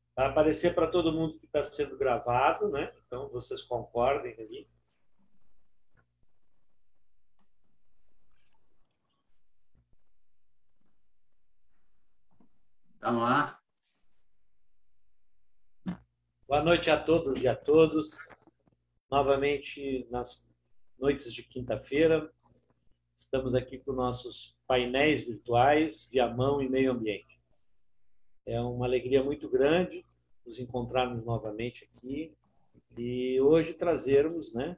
Vai aparecer para todo mundo que está sendo gravado, né? Então, vocês concordem ali. Tá no ar? Boa noite a todas e a todos. Novamente, nas noites de quinta-feira, estamos aqui com nossos painéis virtuais, Viamão e Meio Ambiente. É uma alegria muito grande nos encontrarmos novamente aqui e hoje trazermos, né,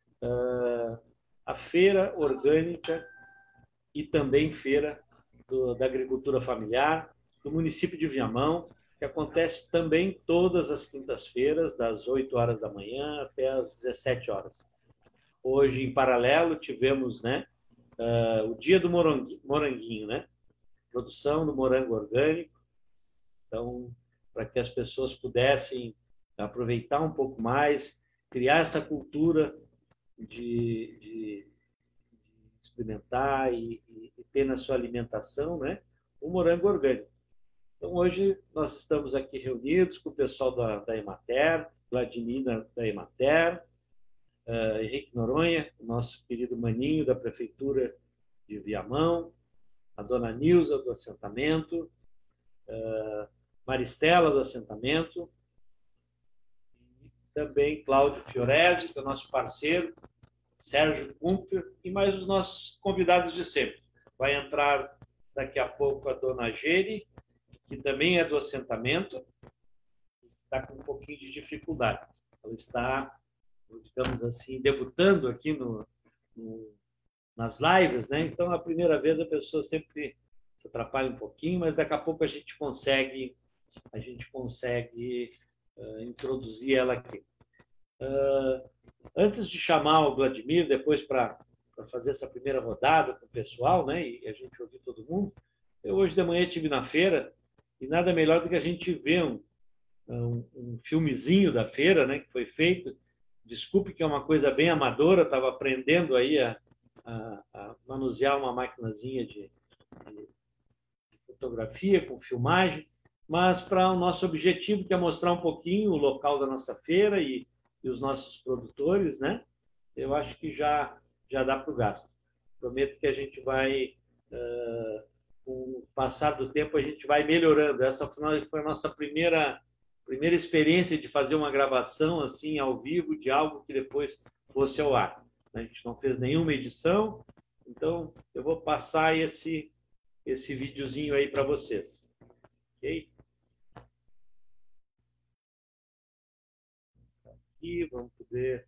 a feira orgânica e também feira da agricultura familiar do município de Viamão, que acontece também todas as quintas-feiras, das 8 horas da manhã até as 17 horas. Hoje, em paralelo, tivemos, né, o dia do moranguinho, né? Produção do morango orgânico. Então, para que as pessoas pudessem aproveitar um pouco mais, criar essa cultura de experimentar e ter na sua alimentação, né, o morango orgânico. Então, hoje nós estamos aqui reunidos com o pessoal da Emater, Vladimir da Emater, Henrique Noronha, nosso querido maninho da Prefeitura de Viamão, a dona Nilza do assentamento, Maristela do assentamento, e também Cláudio Fiorelli, que é nosso parceiro, Sérgio Kumpfer e mais os nossos convidados de sempre. Vai entrar daqui a pouco a dona Geri, que também é do assentamento, está com um pouquinho de dificuldade. Ela está, digamos assim, debutando aqui nas lives, né? Então, a primeira vez a pessoa sempre se atrapalha um pouquinho, mas daqui a pouco a gente consegue introduzir ela aqui. Antes de chamar o Vladimir, depois para fazer essa primeira rodada com o pessoal, né, e a gente ouvir todo mundo, eu hoje de manhã estive na feira e nada melhor do que a gente ver um filmezinho da feira, né, que foi feito. Desculpe que é uma coisa bem amadora, estava aprendendo aí a manusear uma maquinazinha de fotografia com filmagem, mas para o nosso objetivo, que é mostrar um pouquinho o local da nossa feira e os nossos produtores, né? Eu acho que já dá para o gasto. Prometo que a gente vai, com o passar do tempo, a gente vai melhorando. Essa foi a nossa primeira experiência de fazer uma gravação assim ao vivo de algo que depois fosse ao ar. A gente não fez nenhuma edição, então eu vou passar esse videozinho aí para vocês. Ok? Aqui, vamos poder...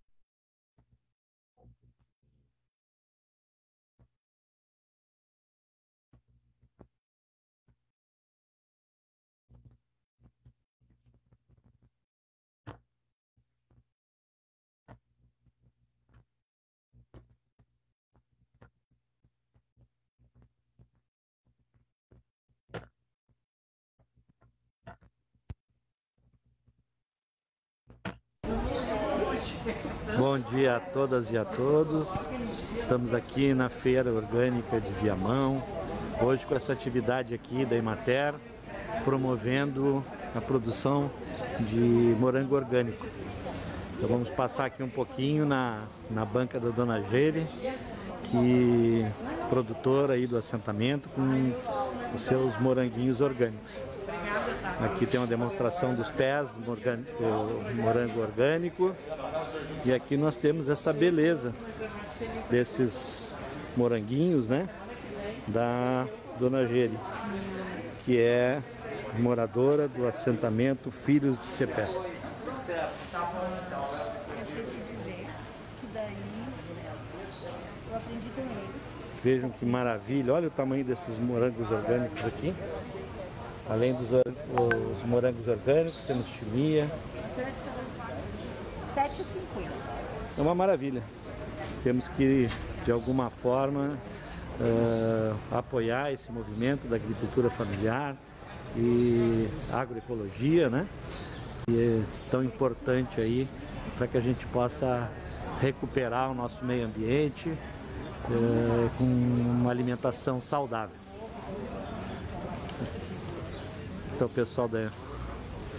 Bom dia a todas e a todos. Estamos aqui na Feira Orgânica de Viamão, hoje com essa atividade aqui da Emater, promovendo a produção de morango orgânico. Então vamos passar aqui um pouquinho na banca da dona Geri, que é produtora aí do assentamento com os seus moranguinhos orgânicos. Aqui tem uma demonstração dos pés do morango orgânico. E aqui nós temos essa beleza desses moranguinhos, né? Da dona Geri, que é moradora do assentamento Filhos de Cepé. Vejam que maravilha, olha o tamanho desses morangos orgânicos aqui. Além dos morangos orgânicos, temos chimia. 7,50. É uma maravilha. Temos que, de alguma forma, apoiar esse movimento da agricultura familiar e agroecologia, né? Que é tão importante aí para que a gente possa recuperar o nosso meio ambiente com uma alimentação saudável. Então, pessoal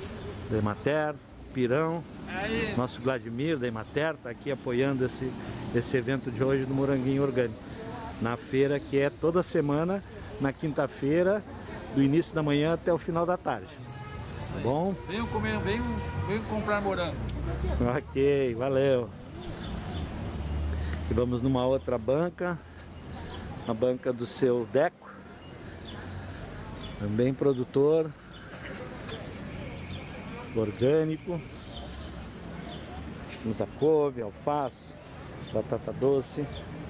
da Emater, Pirão, nosso Vladimir da Emater está aqui apoiando esse evento de hoje do Moranguinho Orgânico. Na feira que é toda semana, na quinta-feira, do início da manhã até o final da tarde. Tá bom? Venham comer, venham comprar morango. Ok, valeu. Aqui vamos numa outra banca, a banca do seu Deco, também produtor orgânico. Temos a couve, alface, batata doce,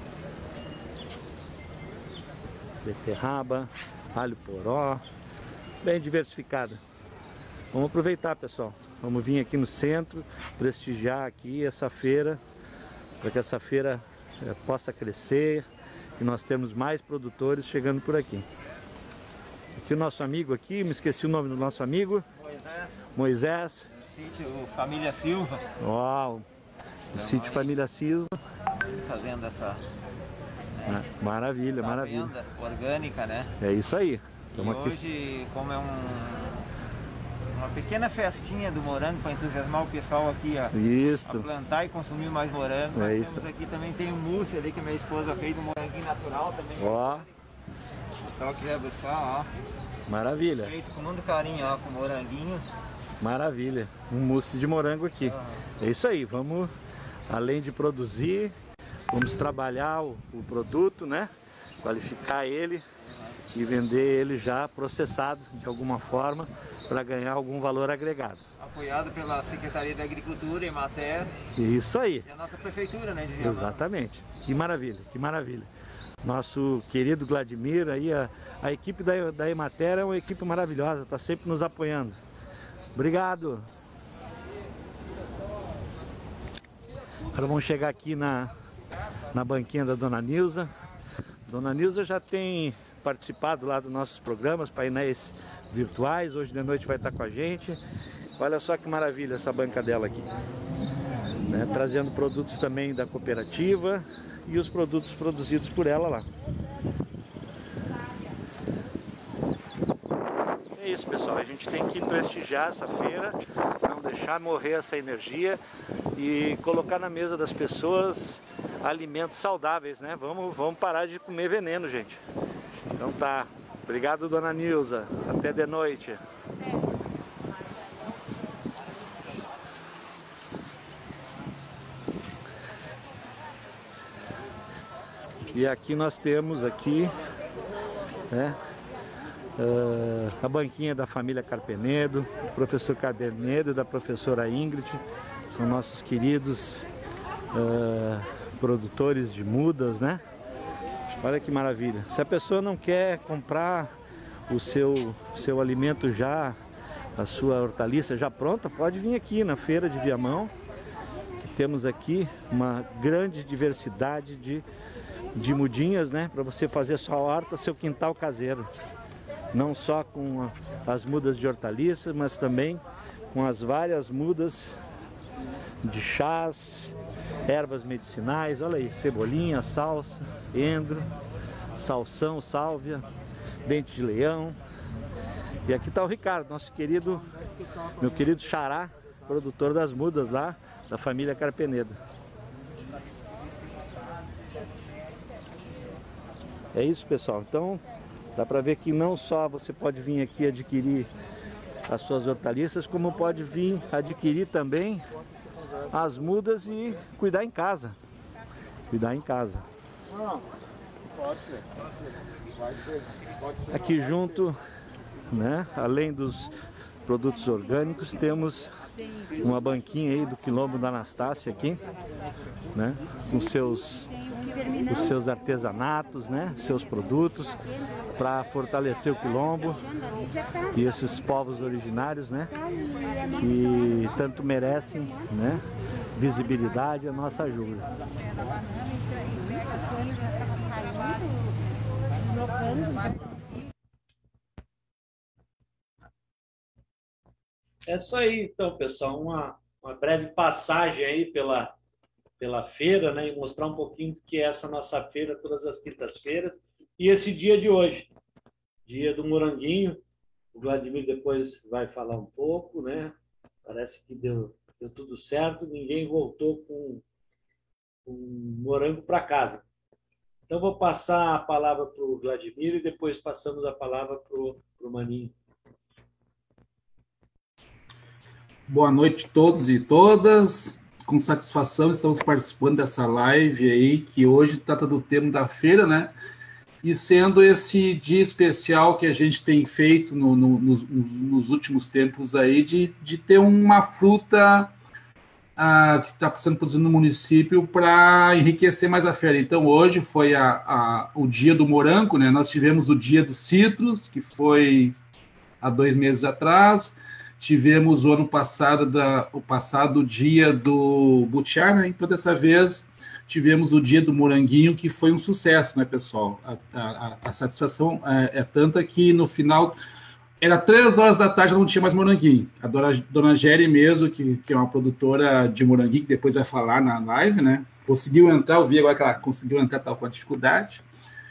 beterraba, alho poró, bem diversificada. Vamos aproveitar, pessoal. Vamos vir aqui no centro, prestigiar aqui essa feira, para que essa feira possa crescer e nós temos mais produtores chegando por aqui. Aqui o nosso amigo aqui, me esqueci o nome do nosso amigo. Moisés. Sítio Família Silva. Uau! O sítio Família Silva. Fazendo essa... maravilha, essa maravilha. venda orgânica, né? É isso aí. E hoje, como é uma pequena festinha do morango para entusiasmar o pessoal aqui a plantar e consumir mais morango. Nós temos aqui também, tem um mousse ali que a minha esposa fez, um moranguinho natural também. Ó. Se o pessoal quiser buscar, ó. Maravilha. Feito com muito carinho, ó, com moranguinhos. Maravilha. Um mousse de morango aqui. É isso aí, vamos, além de produzir, vamos trabalhar o produto, né? Qualificar ele e vender ele já processado de alguma forma para ganhar algum valor agregado. Apoiado pela Secretaria da Agricultura, Emater. Isso aí. E a nossa prefeitura, né, de Viamão. Exatamente. Que maravilha, que maravilha. Nosso querido Vladimir, aí a equipe da Emater é uma equipe maravilhosa, está sempre nos apoiando. Obrigado. Agora vamos chegar aqui na banquinha da Dona Nilza. Dona Nilza já tem participado lá dos nossos programas, painéis virtuais. Hoje de noite vai estar com a gente. Olha só que maravilha essa banca dela aqui, né? Trazendo produtos também da cooperativa e os produtos produzidos por ela lá. É isso, pessoal, a gente tem que prestigiar essa feira, não deixar morrer essa energia e colocar na mesa das pessoas alimentos saudáveis, né? Vamos parar de comer veneno, gente. Então tá, obrigado, Dona Nilza, até de noite. E aqui nós temos aqui, né, a banquinha da família Carpenedo, do professor Carpenedo e da professora Ingrid, são nossos queridos produtores de mudas, né? Olha que maravilha. Se a pessoa não quer comprar o seu alimento já, a sua hortaliça já pronta, pode vir aqui na feira de Viamão, que temos aqui uma grande diversidade de mudinhas, né? Para você fazer sua horta, seu quintal caseiro. Não só com as mudas de hortaliças, mas também com as várias mudas de chás, ervas medicinais. Olha aí, cebolinha, salsa, endro, salsão, sálvia, dente de leão. E aqui está o Ricardo, meu querido xará, produtor das mudas lá da família Carpenedo. É isso, pessoal. Então dá para ver que não só você pode vir aqui adquirir as suas hortaliças, como pode vir adquirir também as mudas e cuidar em casa. Cuidar em casa. Aqui junto, né, além dos produtos orgânicos, temos uma banquinha aí do Quilombo da Anastácia aqui, né, com os seus artesanatos, né, seus produtos para fortalecer o quilombo e esses povos originários, né, que tanto merecem, né, visibilidade e a nossa ajuda. É isso aí, então, pessoal, uma breve passagem aí pela feira, né, e mostrar um pouquinho do que é essa nossa feira todas as quintas-feiras e esse dia de hoje, dia do moranguinho. O Vladimir depois vai falar um pouco, né, Parece que deu tudo certo, ninguém voltou com morango para casa. Então, vou passar a palavra para o Vladimir e depois passamos a palavra para o Maninho. Boa noite a todos e todas. Com satisfação estamos participando dessa live aí, que hoje trata do tema da feira, né? E sendo esse dia especial que a gente tem feito nos últimos tempos aí, de ter uma fruta que está sendo produzida no município para enriquecer mais a feira. Então, hoje foi o dia do morango, né? Nós tivemos o dia dos citros, que foi há 2 meses atrás. Tivemos o ano passado, o dia do butiá, né? Então, dessa vez, tivemos o dia do moranguinho, que foi um sucesso, né, pessoal? A satisfação é tanta que, no final, era 3 horas da tarde, não tinha mais moranguinho. A dona Géry mesmo, que é uma produtora de moranguinho, que depois vai falar na live, né? Conseguiu entrar, eu vi agora que ela conseguiu entrar, estava com dificuldade.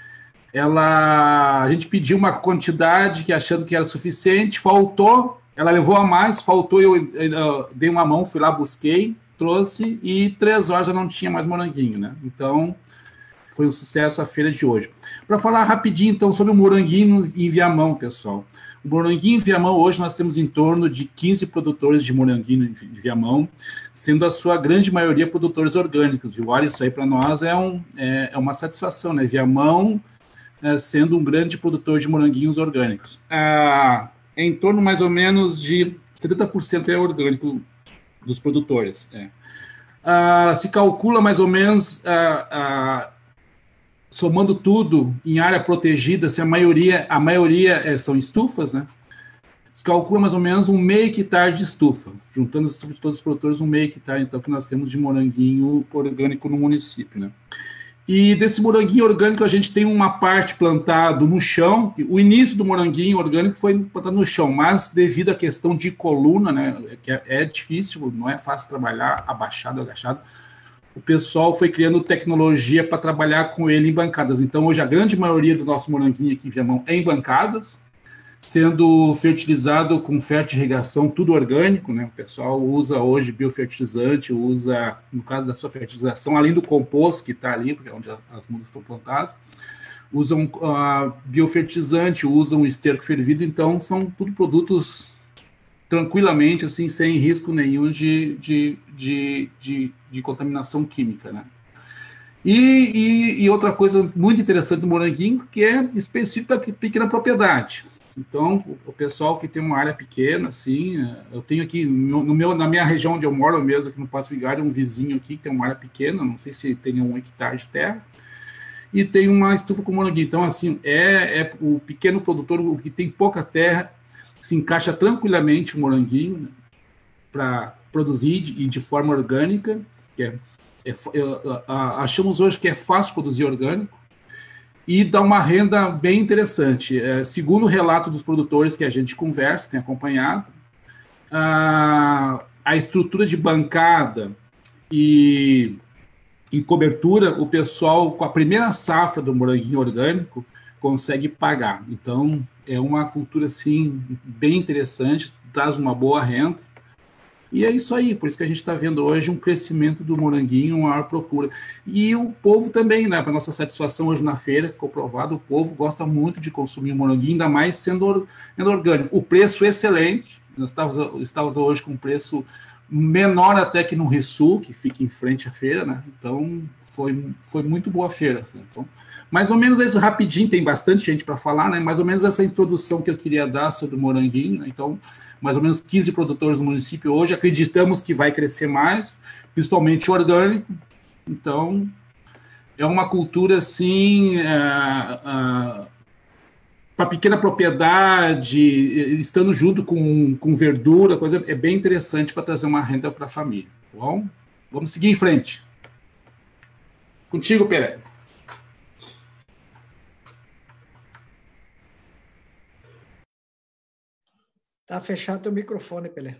A gente pediu uma quantidade que achando que era suficiente, faltou, ela levou a mais, faltou, eu dei uma mão, fui lá, busquei, trouxe, e 3 horas já não tinha mais moranguinho, né? Então, foi um sucesso a feira de hoje. Para falar rapidinho, então, sobre o moranguinho em Viamão, pessoal. O moranguinho em Viamão, hoje nós temos em torno de 15 produtores de moranguinho em Viamão, sendo a sua grande maioria produtores orgânicos, viu? Olha, isso aí para nós é uma satisfação, né? Viamão sendo um grande produtor de moranguinhos orgânicos. Em torno mais ou menos de 70% é orgânico dos produtores. Se calcula mais ou menos, somando tudo em área protegida, se a maioria são estufas, né? Se calcula mais ou menos 1/2 hectare de estufa, juntando as estufas de todos os produtores, 1/2 hectare, então, que nós temos de moranguinho orgânico no município, né? E desse moranguinho orgânico, a gente tem uma parte plantado no chão. O início do moranguinho orgânico foi plantado no chão, mas devido à questão de coluna, né, que é difícil, não é fácil trabalhar abaixado, agachado, o pessoal foi criando tecnologia para trabalhar com ele em bancadas. Então, hoje, a grande maioria do nosso moranguinho aqui em Viamão é em bancadas, sendo fertilizado com fertirrigação, tudo orgânico, né? O pessoal usa hoje biofertilizante, usa, no caso da sua fertilização, além do composto que está ali, porque é onde as mudas estão plantadas, usam biofertilizante, usam esterco fervido, então são tudo produtos tranquilamente, assim, sem risco nenhum de contaminação química, né? E outra coisa muito interessante do moranguinho, que é específico da pequena propriedade. Então, o pessoal que tem uma área pequena, assim, eu tenho aqui, na minha região onde eu moro mesmo, aqui no Passo Vigário, um vizinho aqui que tem uma área pequena, não sei se tem 1 hectare de terra, e tem uma estufa com moranguinho. Então, assim, o pequeno produtor, o que tem pouca terra, se encaixa tranquilamente o moranguinho, né, para produzir e de forma orgânica, que achamos hoje que é fácil produzir orgânico, e dá uma renda bem interessante. Segundo o relato dos produtores que a gente conversa, tem acompanhado, a estrutura de bancada e cobertura, o pessoal, com a primeira safra do moranguinho orgânico, consegue pagar. Então, é uma cultura, assim, bem interessante, traz uma boa renda. E é isso aí, por isso que a gente está vendo hoje um crescimento do moranguinho, uma maior procura. E o povo também, né, para nossa satisfação hoje na feira, ficou provado, o povo gosta muito de consumir o moranguinho, ainda mais sendo orgânico. O preço excelente, nós estávamos hoje com um preço menor até que no Rissul, que fica em frente à feira, né? Então, foi muito boa a feira. Então, mais ou menos isso, rapidinho, tem bastante gente para falar, né? Mais ou menos essa introdução que eu queria dar sobre o moranguinho, né? Então, mais ou menos 15 produtores no município hoje, acreditamos que vai crescer mais, principalmente orgânico. Então, é uma cultura, assim, para pequena propriedade, estando junto com verdura, coisa, é bem interessante para trazer uma renda para a família. Tá bom? Vamos seguir em frente. Contigo, Pelé. Tá fechado teu microfone, Pelé.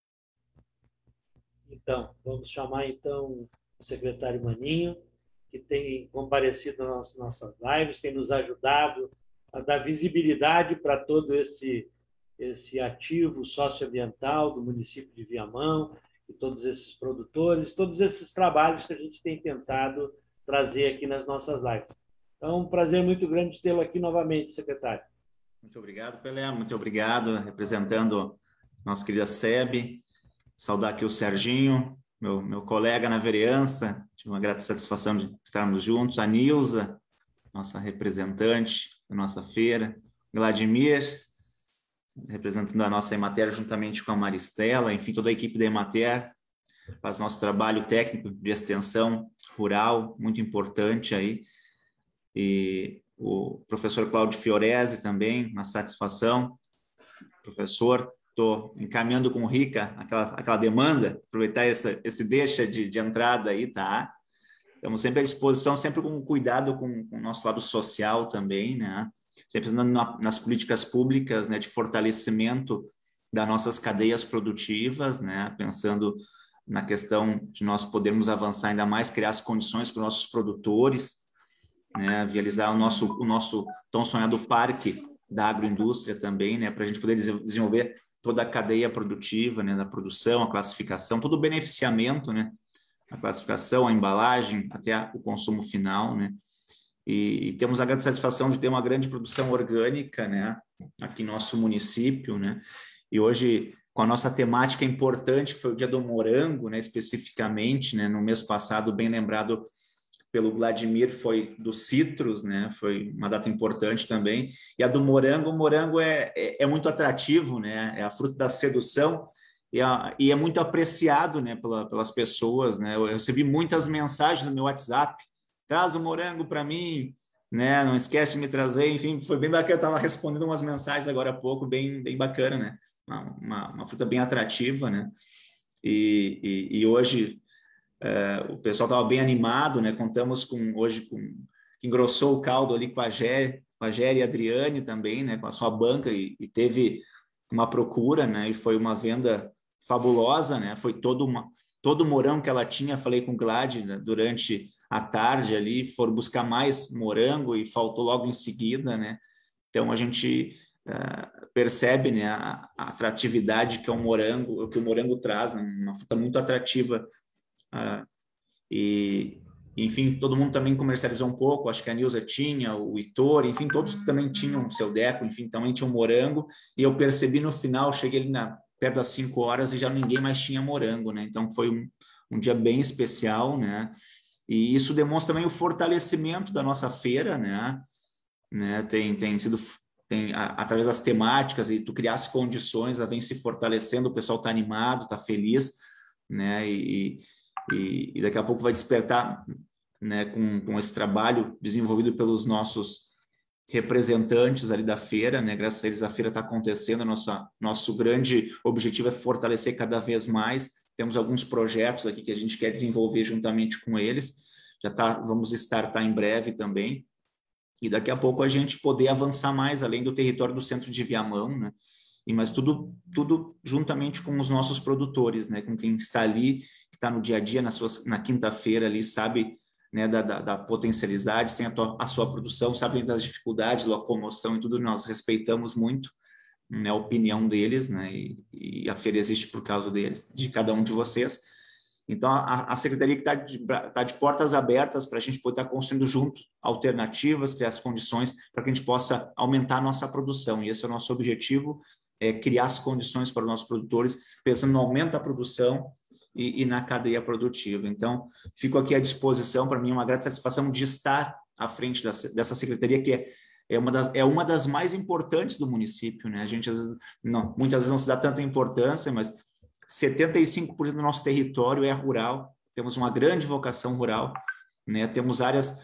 Então, vamos chamar então o secretário Maninho, que tem comparecido nas nossas lives, tem nos ajudado a dar visibilidade para todo esse esse ativo socioambiental do município de Viamão, e todos esses produtores, todos esses trabalhos que a gente tem tentado trazer aqui nas nossas lives. Então, um prazer muito grande tê-lo aqui novamente, secretário. Muito obrigado, Pelé, muito obrigado, representando nossa querida SEB, saudar aqui o Serginho, meu colega na vereança, tive uma grata satisfação de estarmos juntos, a Nilza, nossa representante da nossa feira, Vladimir, representando a nossa Emater juntamente com a Maristela, enfim, toda a equipe da Emater, faz nosso trabalho técnico de extensão rural, muito importante aí, e o professor Cláudio Fiorese também, uma satisfação. Professor, estou encaminhando com o Rica aquela demanda, aproveitar esse deixa de entrada aí, tá? Estamos sempre à disposição, sempre com cuidado com o nosso lado social também, né? Sempre nas políticas públicas, né, de fortalecimento das nossas cadeias produtivas, né? Pensando na questão de nós podermos avançar ainda mais, criar as condições para os nossos produtores, né, viabilizar o nosso tão sonhado parque da agroindústria também, né, para a gente poder desenvolver toda a cadeia produtiva, né, da produção, a classificação, todo o beneficiamento, né, a classificação, a embalagem, até o consumo final, né, e temos a grande satisfação de ter uma grande produção orgânica, né, aqui no nosso município, né, e hoje, com a nossa temática importante, que foi o Dia do Morango, né, especificamente, né, no mês passado, bem lembrado pelo Vladimir, foi do Citrus, né? Foi uma data importante também. E a do morango, o morango é muito atrativo, né? É a fruta da sedução e é muito apreciado, né, pelas pessoas, né? Eu recebi muitas mensagens no meu WhatsApp, traz o morango para mim, né? Não esquece de me trazer, enfim, foi bem bacana. Eu estava respondendo umas mensagens agora há pouco, bem bacana, né? Uma fruta bem atrativa, né? E hoje o pessoal estava bem animado, né? Contamos hoje com que engrossou o caldo ali com a Géria e a Adriane também, né? Com a sua banca e teve uma procura, né? E foi uma venda fabulosa, né? Foi todo o morango que ela tinha. Falei com o Glad, né, durante a tarde ali, foram buscar mais morango e faltou logo em seguida, né? Então a gente percebe, né, a atratividade que o morango traz, né? Uma fruta muito atrativa. E, enfim, todo mundo também comercializou um pouco, acho que a Nilza tinha, o Heitor, enfim, todos também tinham o seu deco, enfim, também tinham morango, e eu percebi no final, cheguei ali perto das 5 horas e já ninguém mais tinha morango, né? Então foi um dia bem especial, né? E isso demonstra também o fortalecimento da nossa feira, né? Tem sido através das temáticas e tu criar as condições, ela vem se fortalecendo, o pessoal está animado, está feliz, né? E daqui a pouco vai despertar, né, com esse trabalho desenvolvido pelos nossos representantes ali da feira, né? Graças a eles a feira está acontecendo, nosso grande objetivo é fortalecer cada vez mais. Temos alguns projetos aqui que a gente quer desenvolver juntamente com eles, vamos startar em breve também, e daqui a pouco a gente poder avançar mais além do território do centro de Viamão, né? Mas tudo juntamente com os nossos produtores, né? Com quem está ali, que está no dia a dia, na quinta-feira ali, sabe, né, da potencialidade, tem a sua produção, sabe das dificuldades, locomoção e tudo, nós respeitamos muito, né, a opinião deles, né? E a feira existe por causa deles, de cada um de vocês. Então, a secretaria que está de portas abertas para a gente poder estar construindo junto alternativas, criar as condições para que a gente possa aumentar a nossa produção. E esse é o nosso objetivo, criar as condições para os nossos produtores, pensando no aumento da produção e na cadeia produtiva. Então, fico aqui à disposição. Para mim é uma grata satisfação de estar à frente dessa secretaria, que é uma das mais importantes do município, né? A gente, muitas vezes, não se dá tanta importância, mas 75% do nosso território é rural, temos uma grande vocação rural, né? Temos áreas,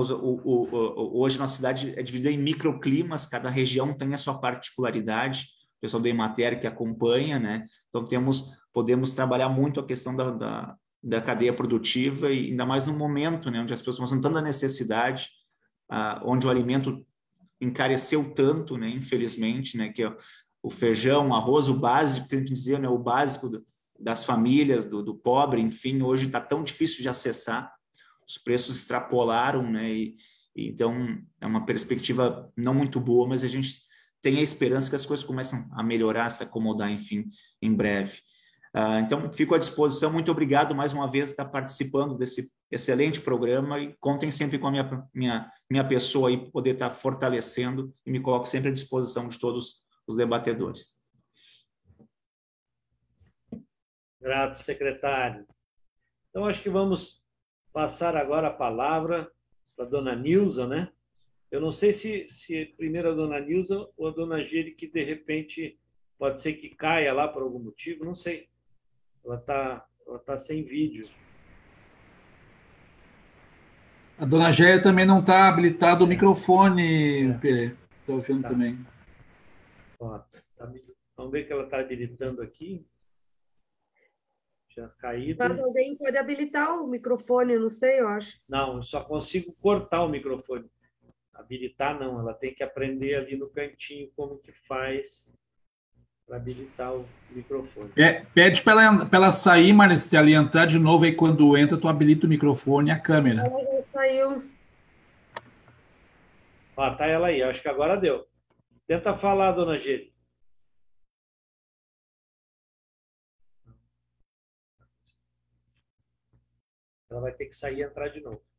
hoje nossa cidade é dividida em microclimas, cada região tem a sua particularidade, o pessoal da Emater que acompanha, né? Então podemos trabalhar muito a questão da cadeia produtiva, e ainda mais no momento, né, onde as pessoas estão tanta necessidade, onde o alimento encareceu tanto, né, infelizmente, né, que o feijão, o arroz, o básico, que a gente dizia, né, o básico das famílias, do pobre, enfim, hoje está tão difícil de acessar, os preços extrapolaram, né, e então é uma perspectiva não muito boa, mas a gente tenha esperança que as coisas começam a melhorar, se acomodar, enfim, em breve. Então, fico à disposição. Muito obrigado mais uma vez por estar participando desse excelente programa e contem sempre com a minha pessoa aí para poder estar fortalecendo e me coloco sempre à disposição de todos os debatedores. Grato, secretário. Então, acho que vamos passar agora a palavra para a dona Nilza, né? Eu não sei se primeiro a dona Nilza ou a dona Geri, que de repente pode ser que caia lá por algum motivo, não sei. Ela tá sem vídeo. A dona Géia também não está habilitado o microfone, estou vendo também. Ó, vamos ver que ela está habilitando aqui. Já caído. Mas alguém pode habilitar o microfone, não sei, eu acho. Não, eu só consigo cortar o microfone. Habilitar não, ela tem que aprender ali no cantinho como que faz para habilitar o microfone. Pede para ela sair, Maristela, e entrar de novo, aí quando entra, tu habilita o microfone e a câmera. Ela já saiu. Ó, tá ela aí, acho que agora deu. Tenta falar, dona Geri. Ela vai ter que sair e entrar de novo.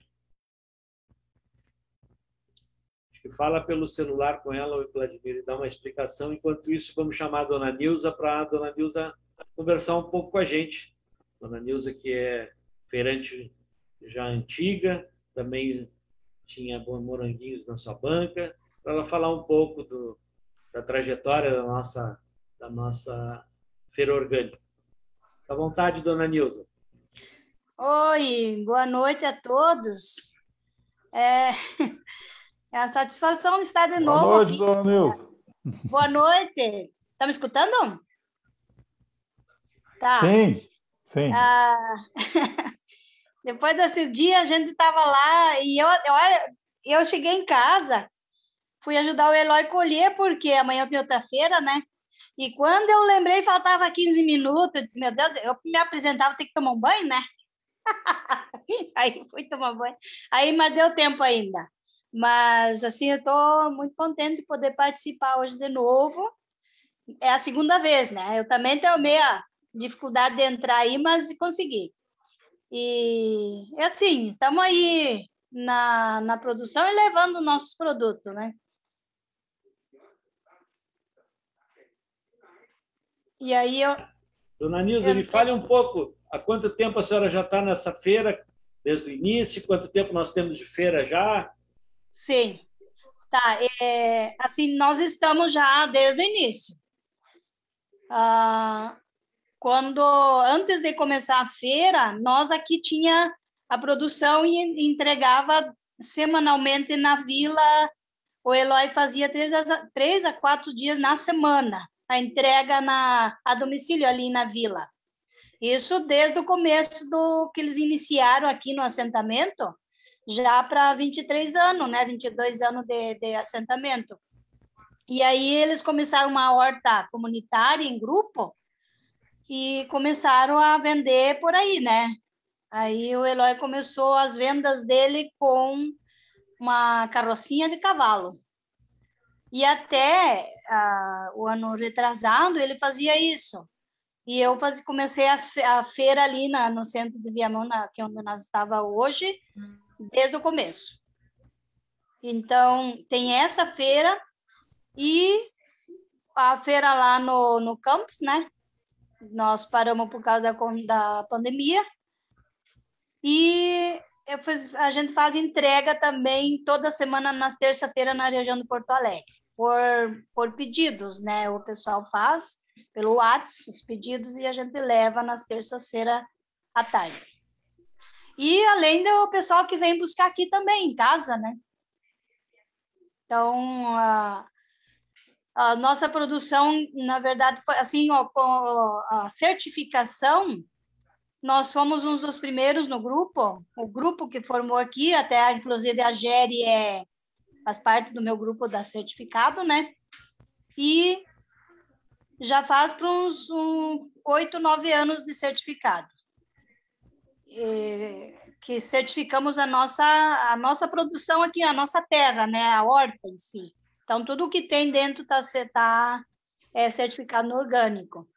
Acho que fala pelo celular com ela, o Vladimir, e dá uma explicação. Enquanto isso, vamos chamar a dona Nilza para a dona Nilza conversar um pouco com a gente. Dona Nilza, que é feirante já antiga, também tinha moranguinhos na sua banca, para ela falar um pouco da trajetória da nossa feira orgânica. Fica à vontade, dona Nilza. Oi, boa noite a todos. É uma satisfação estar de novo boa noite, aqui. dona Nilza. Boa noite. Tá me escutando? Tá. Sim. Depois desse dia, a gente estava lá e eu cheguei em casa, fui ajudar o Eloy a colher, porque amanhã tem outra feira, né? E quando eu lembrei, faltava 15 minutos, eu disse, meu Deus, eu me apresentava, ter que tomar um banho, né? Aí fui tomar banho. Mas deu tempo ainda. Mas, assim, eu estou muito contente de poder participar hoje de novo. É a segunda vez, né? Eu também tenho meia dificuldade de entrar aí, mas consegui. E, assim, estamos aí na produção e levando nossos produtos, né? E aí Dona Nilza, me fale um pouco, há quanto tempo a senhora já está nessa feira, desde o início? Quanto tempo nós temos de feira já? Sim. Tá, assim, nós estamos já desde o início. Antes de começar a feira, nós aqui tinha a produção e entregava semanalmente na vila. O Eloy fazia 3 a 4 dias na semana a entrega a domicílio ali na vila. Isso desde o começo do que eles iniciaram aqui no assentamento, já para 23 anos, né? 22 anos de assentamento. E aí eles começaram uma horta comunitária em grupo e começaram a vender por aí, né? Aí o Eloy começou as vendas dele com uma carrocinha de cavalo. E até o ano retrasado ele fazia isso. E eu comecei a feira ali no centro de Viamão, que é onde nós estávamos hoje, desde o começo. Então, tem essa feira e a feira lá no campus, né? Nós paramos por causa da pandemia. E a gente faz entrega também toda semana, nas terça-feiras, na região do Porto Alegre, por pedidos, né? O pessoal faz pelo WhatsApp os pedidos e a gente leva nas terças-feiras à tarde. E além do pessoal que vem buscar aqui também, em casa, né? Então, a nossa produção, na verdade, foi assim, com a certificação, nós fomos um dos primeiros no grupo, o grupo que formou aqui, até inclusive a Geri faz parte do meu grupo da certificado, né? E já faz para uns 8, 9 anos de certificado. Que certificamos a nossa produção aqui, a nossa terra, né? A horta em si. Então, tudo que tem dentro tá certificado no orgânico.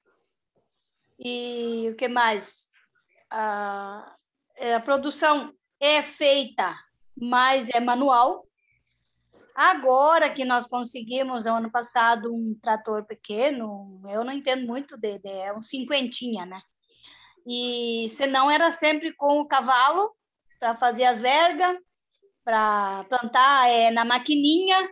E o que mais? A produção é feita, mas é manual. Agora que nós conseguimos, ano passado, um trator pequeno, eu não entendo muito dele, é um cinquentinha, né? E senão era sempre com o cavalo para fazer as vergas, para plantar na maquininha,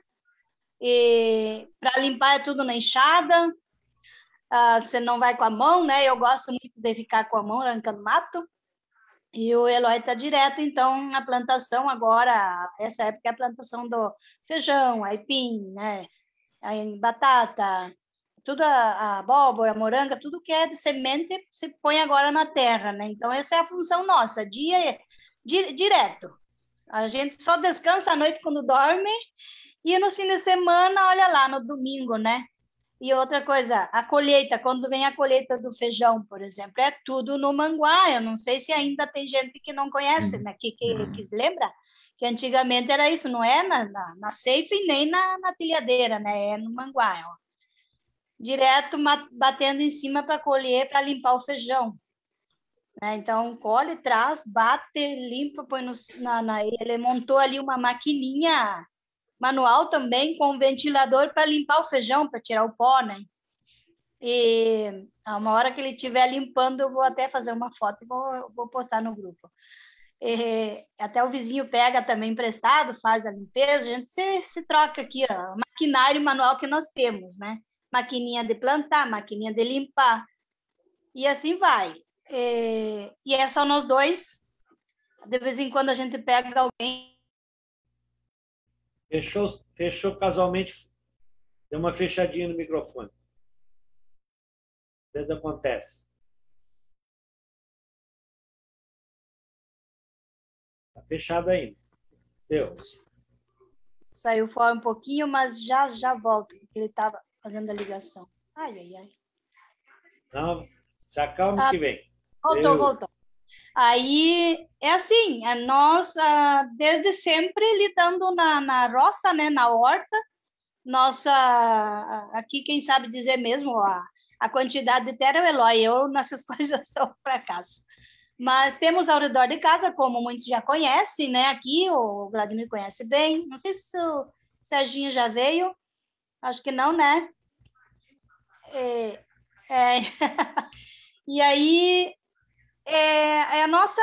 para limpar tudo na enxada. Você não vai com a mão, né? Eu gosto muito de ficar com a mão arrancando mato. E o Eloy está direto, então, a plantação agora, essa época é a plantação do feijão, aipim, né? Aí, batata, tudo a abóbora, a moranga, tudo que é de semente se põe agora na terra, né? Então, essa é a função nossa, direto. A gente só descansa à noite quando dorme e no fim de semana, olha lá, no domingo, né? E outra coisa, a colheita, quando vem a colheita do feijão, por exemplo, é tudo no manguá. Eu não sei se ainda tem gente que não conhece, né? Que se lembra que antigamente era isso, não é na ceifa e nem na telhadeira, né? É no manguá, ó. Direto batendo em cima para colher, para limpar o feijão. Né? Então, colhe, traz, bate, limpa, põe ele montou ali uma maquininha manual também, com um ventilador para limpar o feijão, para tirar o pó, né? E a uma hora que ele estiver limpando, eu vou até fazer uma foto e vou postar no grupo. E até o vizinho pega também emprestado, faz a limpeza, a gente se troca aqui, ó, o maquinário manual que nós temos, né? Maquininha de plantar, maquininha de limpar, e assim vai. E é só nós dois, de vez em quando a gente pega alguém. Fechou casualmente. Deu uma fechadinha no microfone. Às vezes acontece. Está fechado ainda. Deu. Saiu fora um pouquinho, mas já volto, porque ele estava fazendo a ligação. Ai. Não, se acalma que vem. Voltou. Aí, é assim, nós, desde sempre, lidando na roça, né, na horta, nossa, aqui, quem sabe dizer mesmo, a quantidade de terra é o Eloy, eu nessas coisas sou fracasso. Mas temos ao redor de casa, como muitos já conhecem, né, aqui, o Vladimir conhece bem, não sei se o Serginho já veio, acho que não, né? E aí... o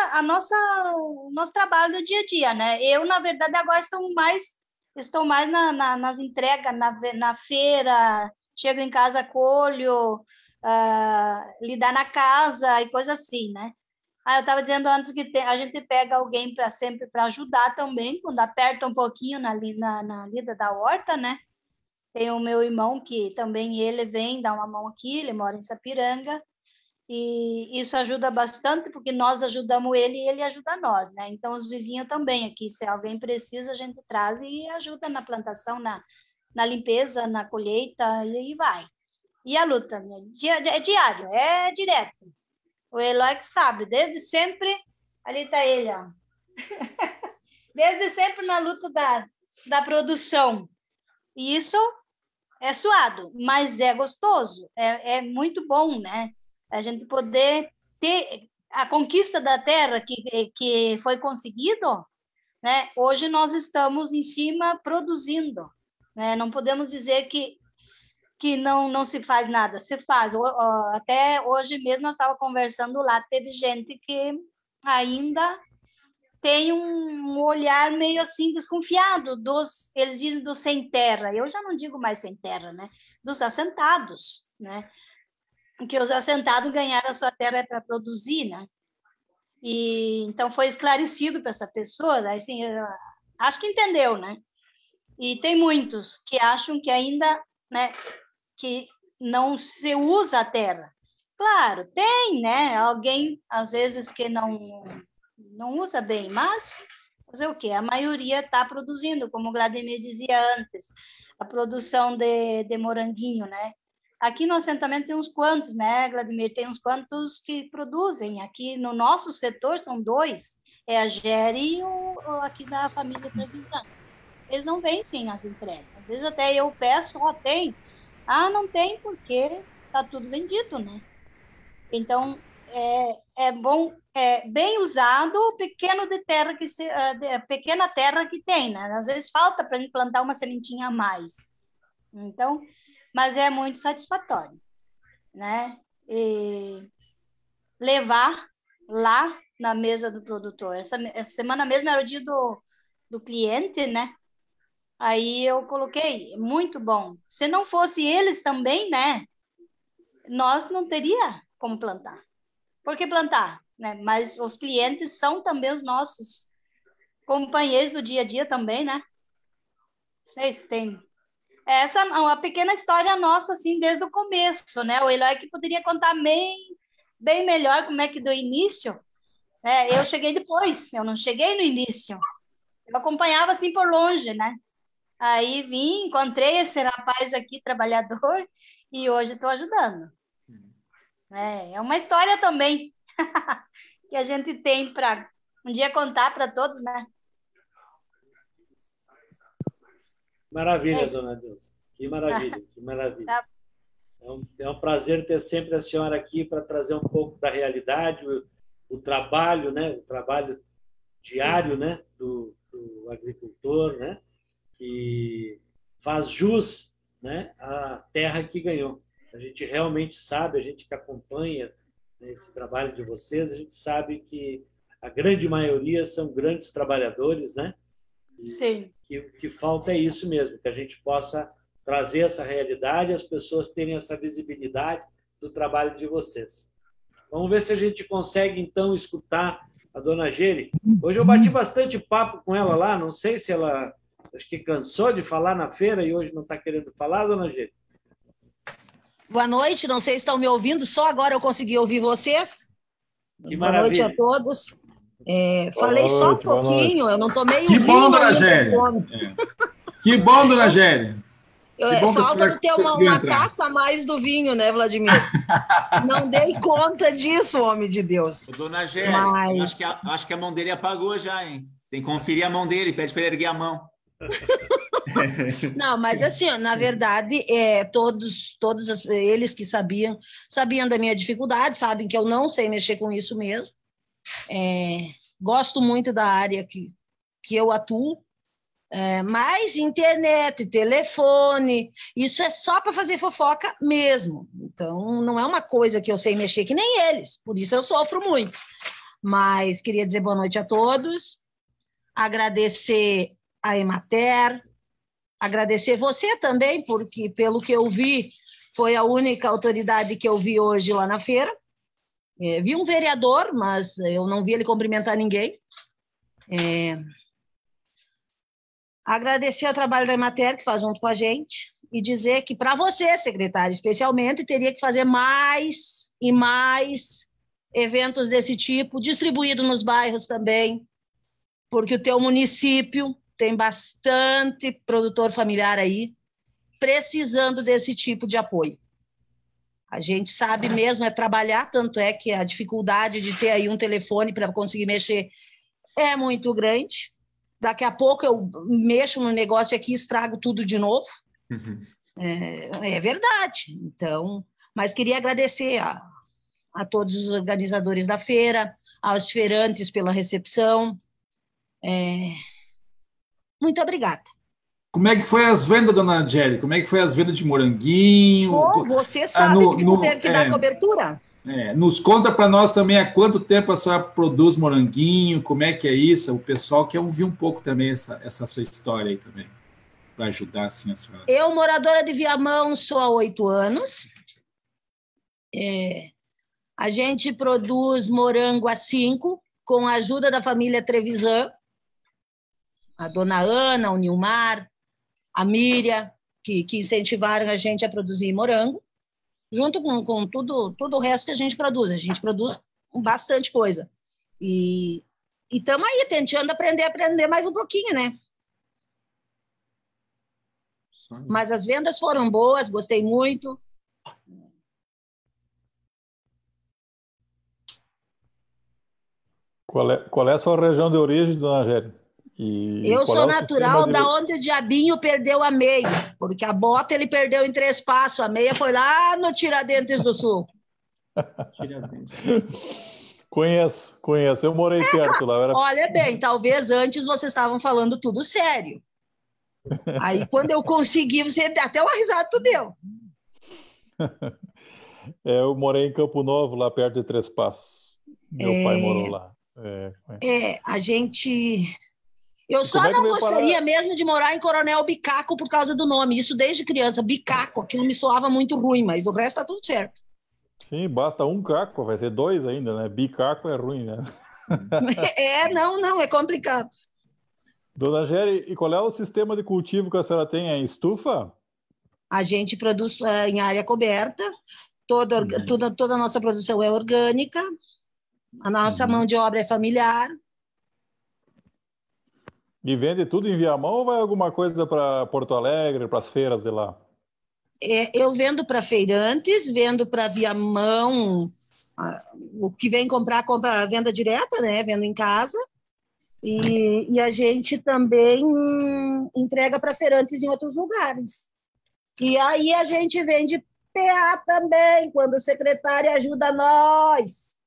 nosso trabalho do dia a dia, né? Eu, na verdade, agora estou mais nas entregas, na feira, chego em casa, colho, lidar na casa e coisa assim, né? Eu estava dizendo antes que a gente pega alguém sempre para ajudar também, quando aperta um pouquinho na lida da horta, né? Tem o meu irmão, que também ele vem dar uma mão aqui, ele mora em Sapiranga, e isso ajuda bastante, porque nós ajudamos ele e ele ajuda nós, né? Então, os vizinhos também aqui, se alguém precisa, a gente traz e ajuda na plantação, na limpeza, na colheita, e vai. E a luta, né? É diário, é direto. O Eloy que sabe, desde sempre, ali está ele, ó. Desde sempre na luta da produção. E isso é suado, mas é gostoso, é muito bom, né? A gente poder ter a conquista da terra que foi conseguido, né? Hoje nós estamos em cima produzindo, né? Não podemos dizer que não se faz nada, se faz. Até hoje mesmo nós estávamos conversando lá, teve gente que ainda tem um olhar meio assim desconfiado eles dizem dos sem terra, eu já não digo mais sem terra, né? Dos assentados, né? Que os assentados ganharam a sua terra para produzir, né? E então foi esclarecido para essa pessoa, assim, acho que entendeu, né? E tem muitos que acham que ainda, né, que não se usa a terra. Claro, tem, né? Alguém às vezes que não usa bem, mas fazer o quê? A maioria está produzindo, como o Vladimir dizia antes, a produção de moranguinho, né? Aqui no assentamento tem uns quantos, né, Vladimir? Tem uns quantos que produzem. Aqui no nosso setor são 2, é a Gere e o aqui da família Trevisan. eles não vencem as entregas. Às vezes até eu peço, ó, tem. Ah, não tem porque tá tudo vendido, né? Então, é bom, bem usado o pequeno de terra pequena terra que tem, né? Às vezes falta para a gente plantar uma sementinha a mais. Então, mas é muito satisfatório, né? E levar lá na mesa do produtor. Essa semana mesmo era o dia do cliente, né? Aí eu coloquei, muito bom. Se não fosse eles também, né? Nós não teria como plantar. Por que plantar? Né? Mas os clientes são também os nossos companheiros do dia a dia também, né? Vocês têm. Essa é uma pequena história nossa, assim, desde o começo, né? O Eloy que poderia contar bem melhor como é que do início. Eu cheguei depois, eu não cheguei no início. Eu acompanhava, assim, por longe, né? Aí vim, encontrei esse rapaz aqui, trabalhador, e hoje estou ajudando. É uma história também que a gente tem para um dia contar para todos, né? Maravilha, dona Dilson. Que maravilha, que maravilha. Tá. É um prazer ter sempre a senhora aqui para trazer um pouco da realidade, o trabalho, né? O trabalho diário, sim, né? Do agricultor, né? Que faz jus, né? À terra que ganhou. A gente realmente sabe, a gente que acompanha, né, esse trabalho de vocês, a gente sabe que a grande maioria são grandes trabalhadores, né? E sim. Que falta é isso mesmo, que a gente possa trazer essa realidade e as pessoas terem essa visibilidade do trabalho de vocês. Vamos ver se a gente consegue, então, escutar a dona Geri. Hoje eu bati bastante papo com ela lá, não sei se ela, acho que cansou de falar na feira e hoje não está querendo falar, dona Geri. Boa noite, não sei se estão me ouvindo, só agora eu consegui ouvir vocês. Que boa maravilha. Noite a todos. Falei só um pouquinho, eu não tomei o vinho. Que bom, dona Gélia. Que bom, dona Gélia. Falta de ter uma taça a mais do vinho, né, Vladimir? Não dei conta disso, homem de Deus. Dona Gélia, acho que a mão dele apagou já, hein? Tem que conferir a mão dele, pede para ele erguer a mão. Não, mas assim, na verdade, todos eles que sabiam da minha dificuldade, sabem que eu não sei mexer com isso mesmo. Gosto muito da área que eu atuo, mas internet, telefone, isso é só para fazer fofoca mesmo. Então, não é uma coisa que eu sei mexer que nem eles, por isso eu sofro muito. Mas queria dizer boa noite a todos, agradecer a Emater, agradecer você também, porque, pelo que eu vi, foi a única autoridade que eu vi hoje lá na feira. Vi um vereador, mas eu não vi ele cumprimentar ninguém. Agradecer o trabalho da Emater, que faz junto com a gente, e dizer que, para você, secretário, especialmente, teria que fazer mais e mais eventos desse tipo, distribuído nos bairros também, porque o teu município tem bastante produtor familiar aí, precisando desse tipo de apoio. A gente sabe mesmo trabalhar, tanto é que a dificuldade de ter aí um telefone para conseguir mexer é muito grande. Daqui a pouco eu mexo no negócio aqui e estrago tudo de novo. Uhum. É verdade. Então, mas queria agradecer a todos os organizadores da feira, aos feirantes pela recepção. Muito obrigada. Como é que foi as vendas, dona Gélia? Como é que foi as vendas de moranguinho? Você sabe que não teve que dar cobertura? Nos conta para nós também há quanto tempo a senhora produz moranguinho, como é que é isso? O pessoal quer ouvir um pouco também essa sua história aí também, para ajudar assim a senhora. Eu, moradora de Viamão, sou há 8 anos. A gente produz morango há 5, com a ajuda da família Trevisan, a dona Ana, o Nilmar, a Míria, que incentivaram a gente a produzir morango, junto com tudo o resto que a gente produz. A gente produz bastante coisa. E estamos aí tentando aprender mais um pouquinho, né? Mas as vendas foram boas, gostei muito. Qual é a sua região de origem, dona Gélia? Eu sou natural da onde o diabinho perdeu a meia, porque a bota ele perdeu em 3 passos, a meia foi lá no Tiradentes do Sul. Conheço. Eu morei perto lá. Olha bem, talvez antes vocês estavam falando tudo sério. Aí quando eu consegui, você até uma risada tu deu. Eu morei em Campo Novo, lá perto de 3 Passos. Meu pai morou lá. A gente... Eu só não gostaria mesmo de morar em Coronel Bicaco por causa do nome. Isso desde criança, Bicaco. Aquilo me soava muito ruim, mas o resto tá tudo certo. Sim, basta um caco, vai ser 2 ainda, né? Bicaco é ruim, né? Não, é complicado. Dona Geri, e qual é o sistema de cultivo que a senhora tem? É em estufa? A gente produz em área coberta. Toda a nossa produção é orgânica. A nossa mão de obra é familiar. E vende tudo em Viamão ou vai alguma coisa para Porto Alegre, para as feiras de lá? Eu vendo para feirantes, vendo para Viamão. O que vem compra a venda direta, né? Vendo em casa. E a gente também entrega para feirantes em outros lugares. E aí a gente vende PA também, quando o secretário ajuda nós.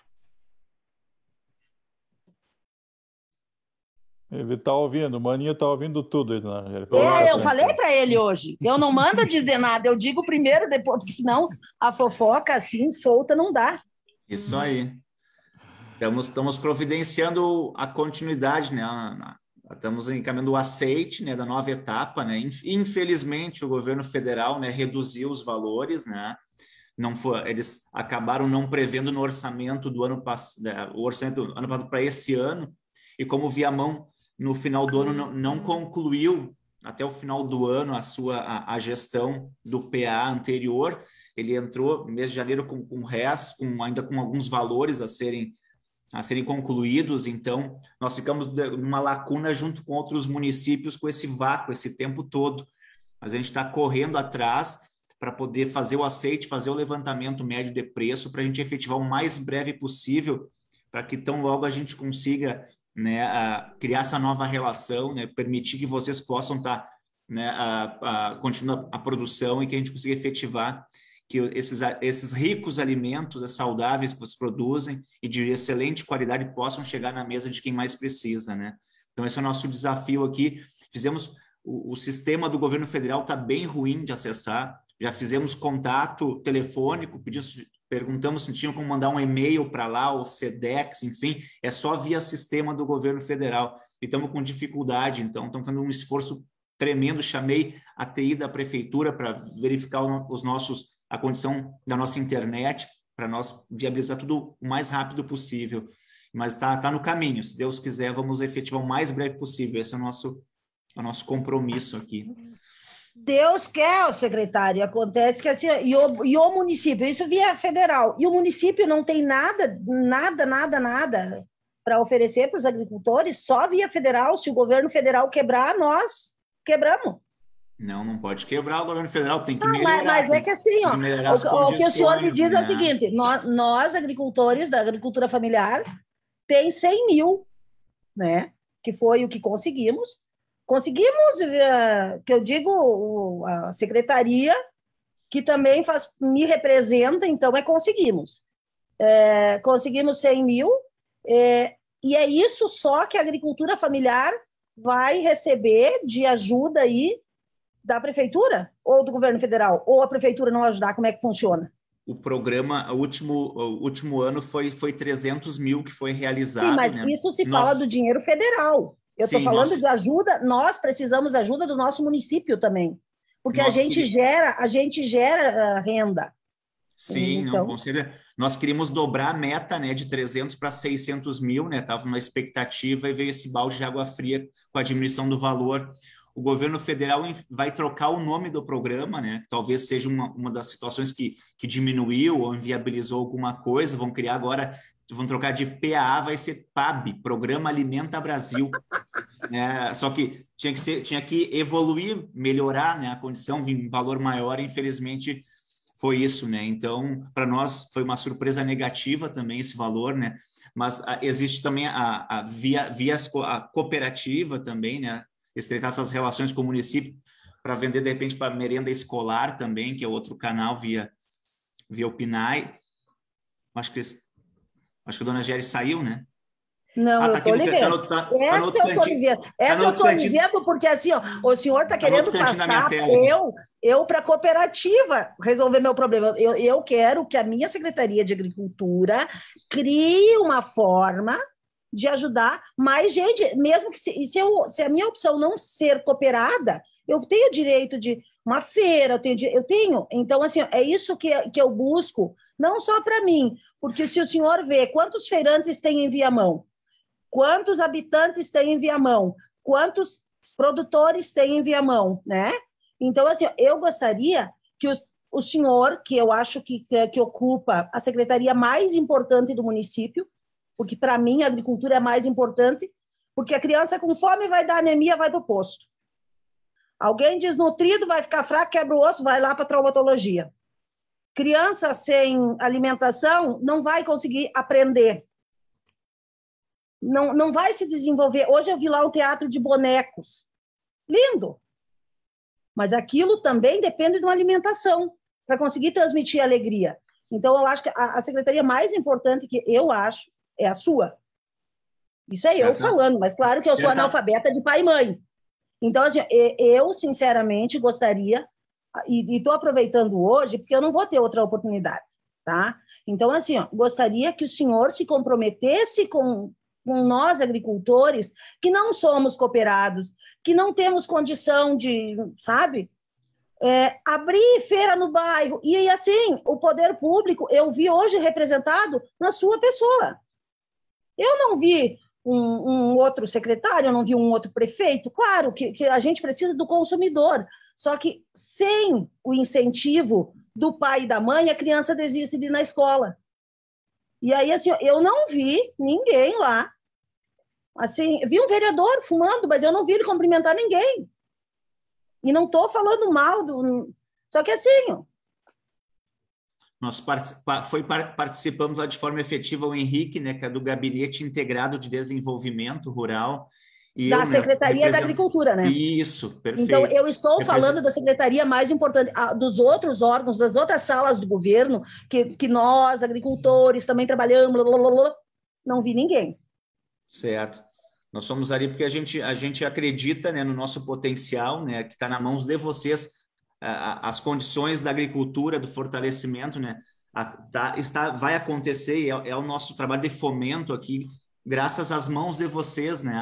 Ele está ouvindo, o Maninho está ouvindo tudo. Eu falei para ele hoje. Eu não mando dizer nada, eu digo primeiro, depois, porque senão a fofoca assim, solta, não dá. Isso aí. Estamos providenciando a continuidade, né? Estamos encaminhando o aceite, né, da nova etapa, né? Infelizmente, o governo federal, né, reduziu os valores, né? Eles acabaram não prevendo no orçamento do ano passado, o orçamento do ano passado para esse ano, e como o Viamão no final do ano não concluiu até o final do ano a gestão do PA anterior, ele entrou no mês de janeiro com resto, ainda com alguns valores a serem concluídos. Então nós ficamos numa lacuna junto com outros municípios com esse vácuo esse tempo todo, mas a gente está correndo atrás para poder fazer o aceite, fazer o levantamento médio de preço para a gente efetivar o mais breve possível, para que tão logo a gente consiga, né, criar essa nova relação, né, permitir que vocês possam estar, né, continuar a produção e que a gente consiga efetivar que esses ricos alimentos saudáveis que vocês produzem e de excelente qualidade possam chegar na mesa de quem mais precisa, né? Então esse é o nosso desafio aqui. O sistema do governo federal está bem ruim de acessar, já fizemos contato telefônico, perguntamos se tinham como mandar um e-mail para lá, ou SEDEX, enfim, é só via sistema do governo federal. E estamos com dificuldade, então estamos fazendo um esforço tremendo. Chamei a TI da prefeitura para verificar a condição da nossa internet, para nós viabilizar tudo o mais rápido possível. Mas está no caminho, se Deus quiser, vamos efetivar o mais breve possível. Esse é o nosso compromisso aqui. Deus quer, secretário, acontece que assim, e o município, isso via federal, e o município não tem nada para oferecer para os agricultores, só via federal. Se o governo federal quebrar, nós quebramos. Não pode quebrar o governo federal, tem que melhorar. Mas é que assim, o que o senhor me diz, né, é o seguinte, nós agricultores da agricultura familiar, tem 100 mil, né, que foi o que conseguimos, que eu digo, a secretaria, que também me representa, então conseguimos. Conseguimos 100 mil, e é isso só que a agricultura familiar vai receber de ajuda aí da prefeitura ou do governo federal? Ou a prefeitura não ajudar? Como é que funciona? O programa, o último ano foi 300 mil que foi realizado. Sim, mas né? Isso se fala do dinheiro federal. Eu estou falando de ajuda, nós precisamos de ajuda do nosso município também, porque a gente gera renda. Sim, então... não, com certeza. Nós queríamos dobrar a meta, né, de 300 para 600 mil, né, estava numa expectativa, e veio esse balde de água fria com a diminuição do valor. O governo federal vai trocar o nome do programa, né, talvez seja uma das situações que diminuiu ou inviabilizou alguma coisa. Vão criar agora, vão trocar de PAA, vai ser PAB, Programa Alimenta Brasil. Só que tinha que evoluir, melhorar, né, a condição, vir um valor maior, e infelizmente foi isso, né? Então, para nós foi uma surpresa negativa também esse valor, né? Mas existe também via a cooperativa também, né? Estreitar essas relações com o município para vender, de repente, para merenda escolar também, que é outro canal via o PNAE. Acho que a dona Géry saiu, né? Não, eu estou lhe vendo. Essa eu estou lhe vendo. Essa eu estou lhe vendo porque, assim, ó, o senhor está querendo passar eu para a cooperativa resolver meu problema. Eu quero que a minha Secretaria de Agricultura crie uma forma de ajudar mais gente, mesmo que se a minha opção não ser cooperada, eu tenho direito de uma feira, eu tenho. Então, assim, é isso que eu busco, não só para mim, porque se o senhor vê quantos feirantes tem em Viamão, quantos habitantes tem em Viamão, quantos produtores tem em Viamão, né? Então, assim, eu gostaria que o senhor, que eu acho que ocupa a secretaria mais importante do município, porque para mim a agricultura é mais importante, porque a criança com fome vai dar anemia, vai para o posto. Alguém desnutrido vai ficar fraco, quebra o osso, vai lá para a traumatologia. Criança sem alimentação não vai conseguir aprender. Não vai se desenvolver. Hoje eu vi lá um teatro de bonecos. Lindo. Mas aquilo também depende de uma alimentação para conseguir transmitir alegria. Então, eu acho que a secretaria mais importante que eu acho é a sua. Isso é certo. Eu falando, mas claro que eu sou analfabeta de pai e mãe. Então, assim, eu sinceramente gostaria, e estou aproveitando hoje, porque eu não vou ter outra oportunidade, tá? Então, assim, gostaria que o senhor se comprometesse com nós, agricultores, que não somos cooperados, que não temos condição de, sabe, abrir feira no bairro. E, assim, o poder público, eu vi hoje representado na sua pessoa. Eu não vi um outro secretário, eu não vi um outro prefeito. Claro que a gente precisa do consumidor, só que sem o incentivo do pai e da mãe, a criança desiste de ir na escola. E aí, assim, eu não vi ninguém lá. Assim, vi um vereador fumando, mas eu não vi ele cumprimentar ninguém. E não estou falando mal Só que assim... Nós participamos lá de forma efetiva o Henrique, né, que é do Gabinete Integrado de Desenvolvimento Rural. E da Secretaria da Agricultura, né? Isso, perfeito. Então, eu estou falando da secretaria mais importante, dos outros órgãos, das outras salas do governo, que nós, agricultores, também trabalhamos, não vi ninguém. Certo. Nós somos ali porque a gente acredita, né, no nosso potencial, né, que está na mão de vocês, as condições da agricultura, do fortalecimento, né, vai acontecer, e é o nosso trabalho de fomento aqui, graças às mãos de vocês, né,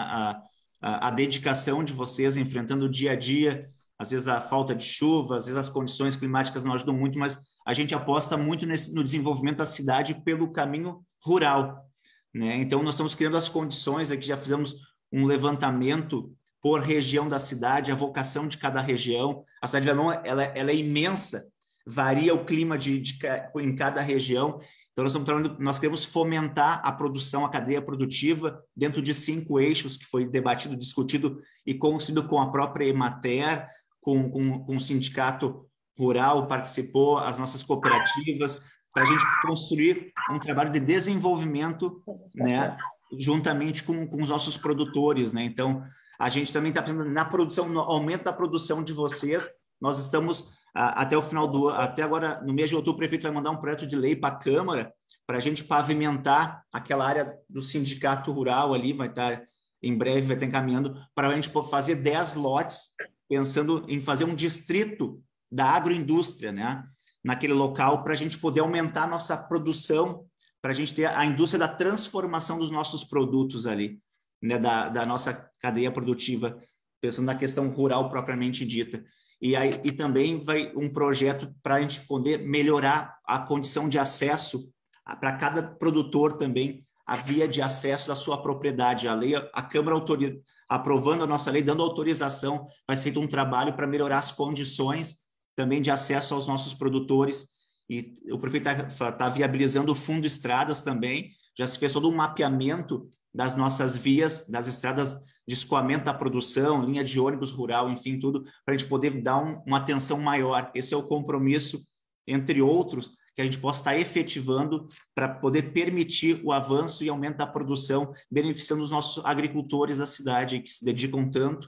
a dedicação de vocês, enfrentando o dia a dia, às vezes a falta de chuva, às vezes as condições climáticas não ajudam muito, mas a gente aposta muito no desenvolvimento da cidade pelo caminho rural, né? Então, nós estamos criando as condições, aqui já fizemos um levantamento por região da cidade, a vocação de cada região. A cidade de Viamão, ela é imensa, varia o clima em cada região. Então, nós queremos fomentar a produção, a cadeia produtiva, dentro de 5 eixos, que foi debatido, discutido e construído com a própria Emater, com o Sindicato Rural, participou, as nossas cooperativas, para a gente construir um trabalho de desenvolvimento, né, juntamente com os nossos produtores, né? Então, a gente também está pensando na produção, no aumento da produção de vocês. Nós estamos, até o final até agora, no mês de outubro, o prefeito vai mandar um projeto de lei para a Câmara, para a gente pavimentar aquela área do sindicato rural ali, em breve vai estar encaminhando, para a gente fazer 10 lotes, pensando em fazer um distrito da agroindústria, né, naquele local, para a gente poder aumentar a nossa produção, para a gente ter a indústria da transformação dos nossos produtos ali, né, da nossa cadeia produtiva, pensando na questão rural propriamente dita. E também vai um projeto para a gente poder melhorar a condição de acesso para cada produtor também, a via de acesso à sua propriedade. A Câmara aprovando a nossa lei, dando autorização, vai ser feito um trabalho para melhorar as condições também de acesso aos nossos produtores. E o prefeito está viabilizando o Fundo Estradas também, já se fez todo um mapeamento das nossas vias, das estradas de escoamento da produção, linha de ônibus rural, enfim, tudo, para a gente poder dar uma atenção maior. Esse é o compromisso entre outros, que a gente possa estar efetivando para poder permitir o avanço e aumento da produção, beneficiando os nossos agricultores da cidade, que se dedicam tanto.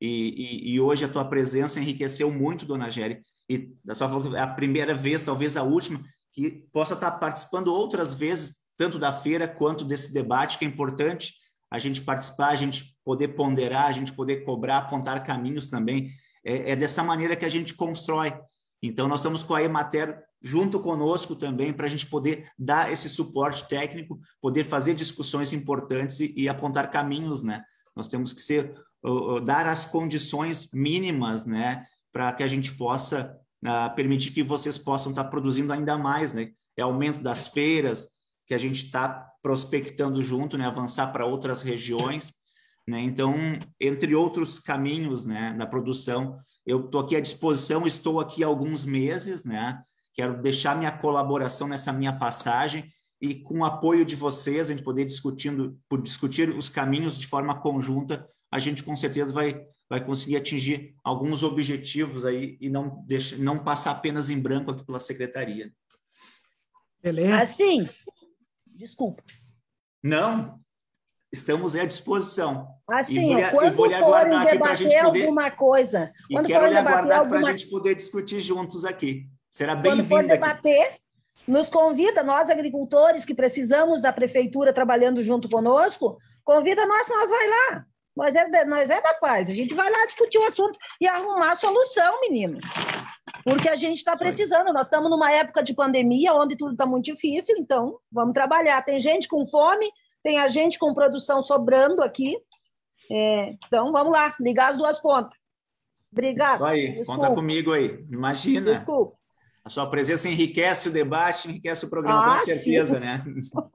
E hoje a tua presença enriqueceu muito, dona Géry. E a senhora falou que é a primeira vez, talvez a última, que possa estar participando outras vezes, tanto da feira quanto desse debate, que é importante a gente participar, a gente poder ponderar, a gente poder cobrar, apontar caminhos também. É dessa maneira que a gente constrói. Então, nós estamos com a Emater junto conosco também para a gente poder dar esse suporte técnico, poder fazer discussões importantes e apontar caminhos, né? Nós temos que dar as condições mínimas, né, para que a gente possa permitir que vocês possam estar produzindo ainda mais, né? É aumento das feiras, que a gente está prospectando junto, né, avançar para outras regiões, né? Então, entre outros caminhos, né, da produção, eu estou aqui à disposição, estou aqui há alguns meses, né? Quero deixar minha colaboração nessa minha passagem e com o apoio de vocês, a gente poder discutir os caminhos de forma conjunta, a gente com certeza vai conseguir atingir alguns objetivos aí e não passar apenas em branco aqui pela secretaria. Beleza? Assim, desculpa. Não, estamos à disposição. Assim, quando vou lhe aguardar aqui para a gente poder alguma coisa, e quero lhe aguardar para a gente poder discutir juntos aqui. Será bem-vindo. Quando for debater, nos convida, nós agricultores que precisamos da prefeitura trabalhando junto conosco, convida nós vai lá. Nós é da paz, a gente vai lá discutir o assunto e arrumar a solução, menino. Porque a gente está precisando, nós estamos numa época de pandemia, onde tudo está muito difícil, então vamos trabalhar. Tem gente com fome, tem a gente com produção sobrando aqui, então vamos lá, ligar as duas pontas. Obrigada. Aí, conta comigo aí, imagina. Desculpa. A sua presença enriquece o debate, enriquece o programa, com certeza, sim. Né?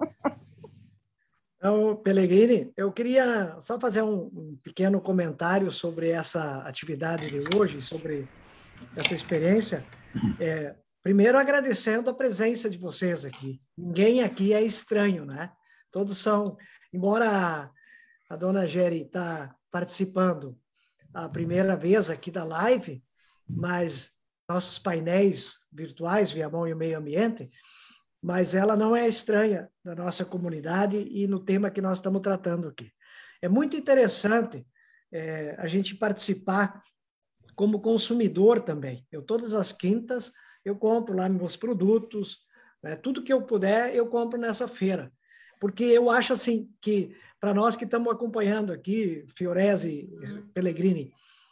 Então, Pellegrini, eu queria só fazer um pequeno comentário sobre essa atividade de hoje, sobre essa experiência. Primeiro, agradecendo a presença de vocês aqui. Ninguém aqui é estranho, né? Todos são, embora a dona Géry está participando a primeira vez aqui da live, mas nossos painéis virtuais, Viamão e o Meio Ambiente, mas ela não é estranha da nossa comunidade e no tema que nós estamos tratando aqui. É muito interessante a gente participar como consumidor também. Todas as quintas, eu compro lá meus produtos, né? Tudo que eu puder, eu compro nessa feira. Porque eu acho assim que, para nós que estamos acompanhando aqui, Fiorese, Pellegrini,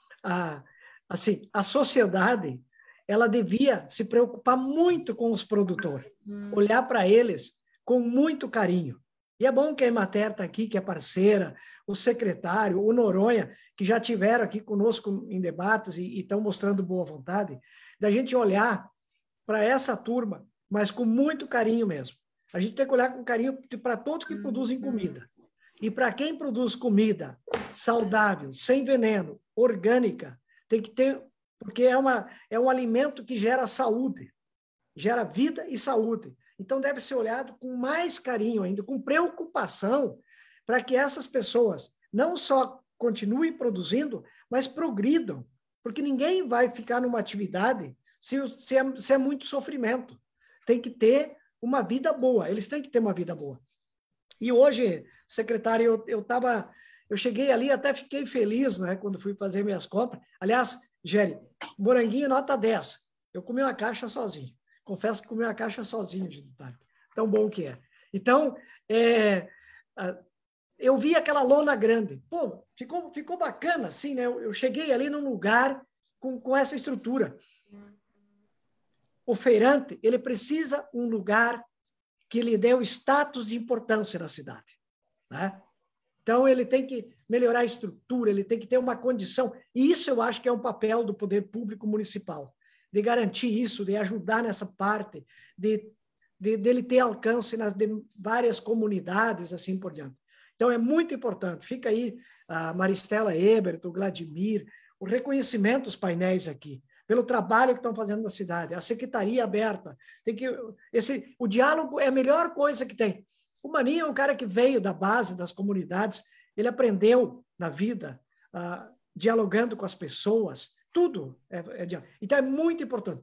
a sociedade, ela devia se preocupar muito com os produtores, olhar para eles com muito carinho. E é bom que a Emater está aqui, que é parceira, o secretário, o Noronha, que já estiveram aqui conosco em debates e estão mostrando boa vontade, da gente olhar para essa turma, mas com muito carinho mesmo. A gente tem que olhar com carinho para todos que produzem comida. E para quem produz comida saudável, sem veneno, orgânica, tem que ter... Porque é um alimento que gera saúde, gera vida e saúde. Então, deve ser olhado com mais carinho ainda, com preocupação, para que essas pessoas não só continuem produzindo, mas progridam. Porque ninguém vai ficar numa atividade se é muito sofrimento. Tem que ter uma vida boa, eles têm que ter uma vida boa. E hoje, secretário, eu cheguei ali, até fiquei feliz, né, quando fui fazer minhas compras. Aliás, Géry, moranguinho nota 10. Eu comi uma caixa sozinho. Confesso que comi uma caixa sozinho de detalhe. Tão bom que é. Então, eu vi aquela lona grande. Pô, ficou bacana, assim, né? Eu cheguei ali num lugar com essa estrutura. O feirante, ele precisa um lugar que lhe dê o status de importância na cidade, né? Então, ele tem que melhorar a estrutura, ele tem que ter uma condição. E isso eu acho que é um papel do poder público municipal, de garantir isso, de ajudar nessa parte, dele ter alcance nas várias comunidades, assim por diante. Então, é muito importante. Fica aí a Maristela Ebert, o Vladimir, o reconhecimento dos painéis aqui, pelo trabalho que estão fazendo na cidade, a secretaria aberta. O diálogo é a melhor coisa que tem. O Maninho é um cara que veio da base das comunidades, ele aprendeu na vida, dialogando com as pessoas, tudo. Então, é muito importante.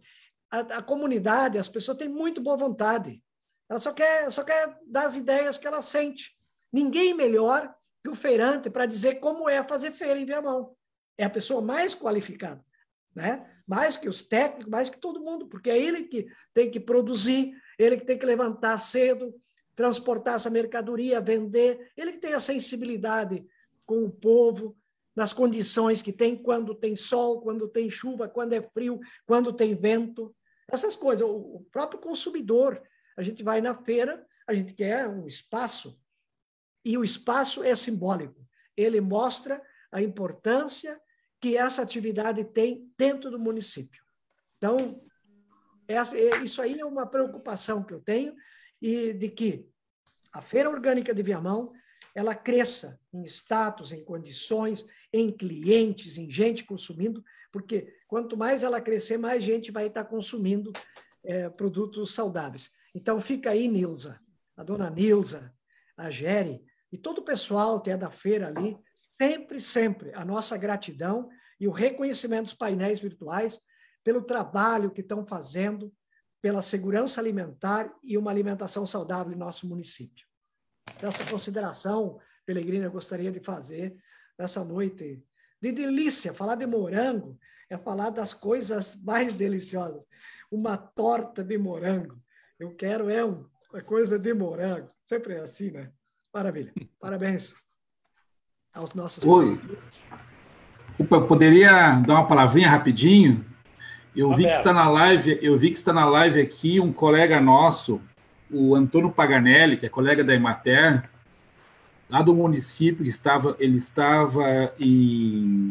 a comunidade, as pessoas têm muito boa vontade. Ela só quer dar as ideias que ela sente. Ninguém melhor que o feirante para dizer como é fazer feira em Viamão. É a pessoa mais qualificada, né? Mais que os técnicos, mais que todo mundo, porque é ele que tem que produzir, ele que tem que levantar cedo, transportar essa mercadoria, vender, ele que tem a sensibilidade com o povo, nas condições que tem, quando tem sol, quando tem chuva, quando é frio, quando tem vento, essas coisas. O próprio consumidor, a gente vai na feira, a gente quer um espaço, e o espaço é simbólico. Ele mostra a importância que essa atividade tem dentro do município. Então, isso aí é uma preocupação que eu tenho, e de que a Feira Orgânica de Viamão ela cresça em status, em condições, em clientes, em gente consumindo, porque quanto mais ela crescer, mais gente vai estar consumindo produtos saudáveis. Então, fica aí, Nilza, a dona Nilza, a Geri, e todo o pessoal que é da feira ali, sempre a nossa gratidão e o reconhecimento dos painéis virtuais pelo trabalho que estão fazendo pela segurança alimentar e uma alimentação saudável em nosso município. Essa consideração, Pelegrina, eu gostaria de fazer nessa noite de delícia. Falar de morango é falar das coisas mais deliciosas. Uma torta de morango. Eu quero uma coisa de morango. Sempre é assim, né? Maravilha. Parabéns aos nossos... Oi. Opa, poderia dar uma palavrinha rapidinho? Eu vi que está na live aqui um colega nosso, o Antônio Paganelli, que é colega da Emater, lá do município, ele estava em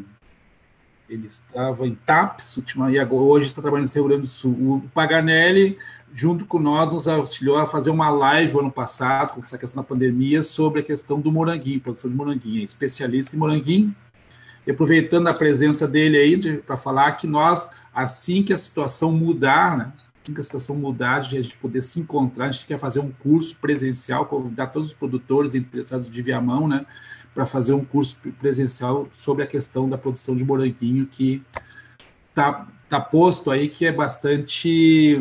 TAPS, e hoje está trabalhando no Rio Grande do Sul. O Paganelli, junto com nós, nos auxiliou a fazer uma live ano passado, com essa questão da pandemia, sobre a questão do moranguinho, produção de moranguinho, especialista em moranguinho. E aproveitando a presença dele aí, para falar que nós, assim que a situação mudar, né, assim que a situação mudar, de a gente poder se encontrar, a gente quer fazer um curso presencial, convidar todos os produtores interessados de Viamão, né, para fazer um curso presencial sobre a questão da produção de moranguinho, que tá posto aí, que é bastante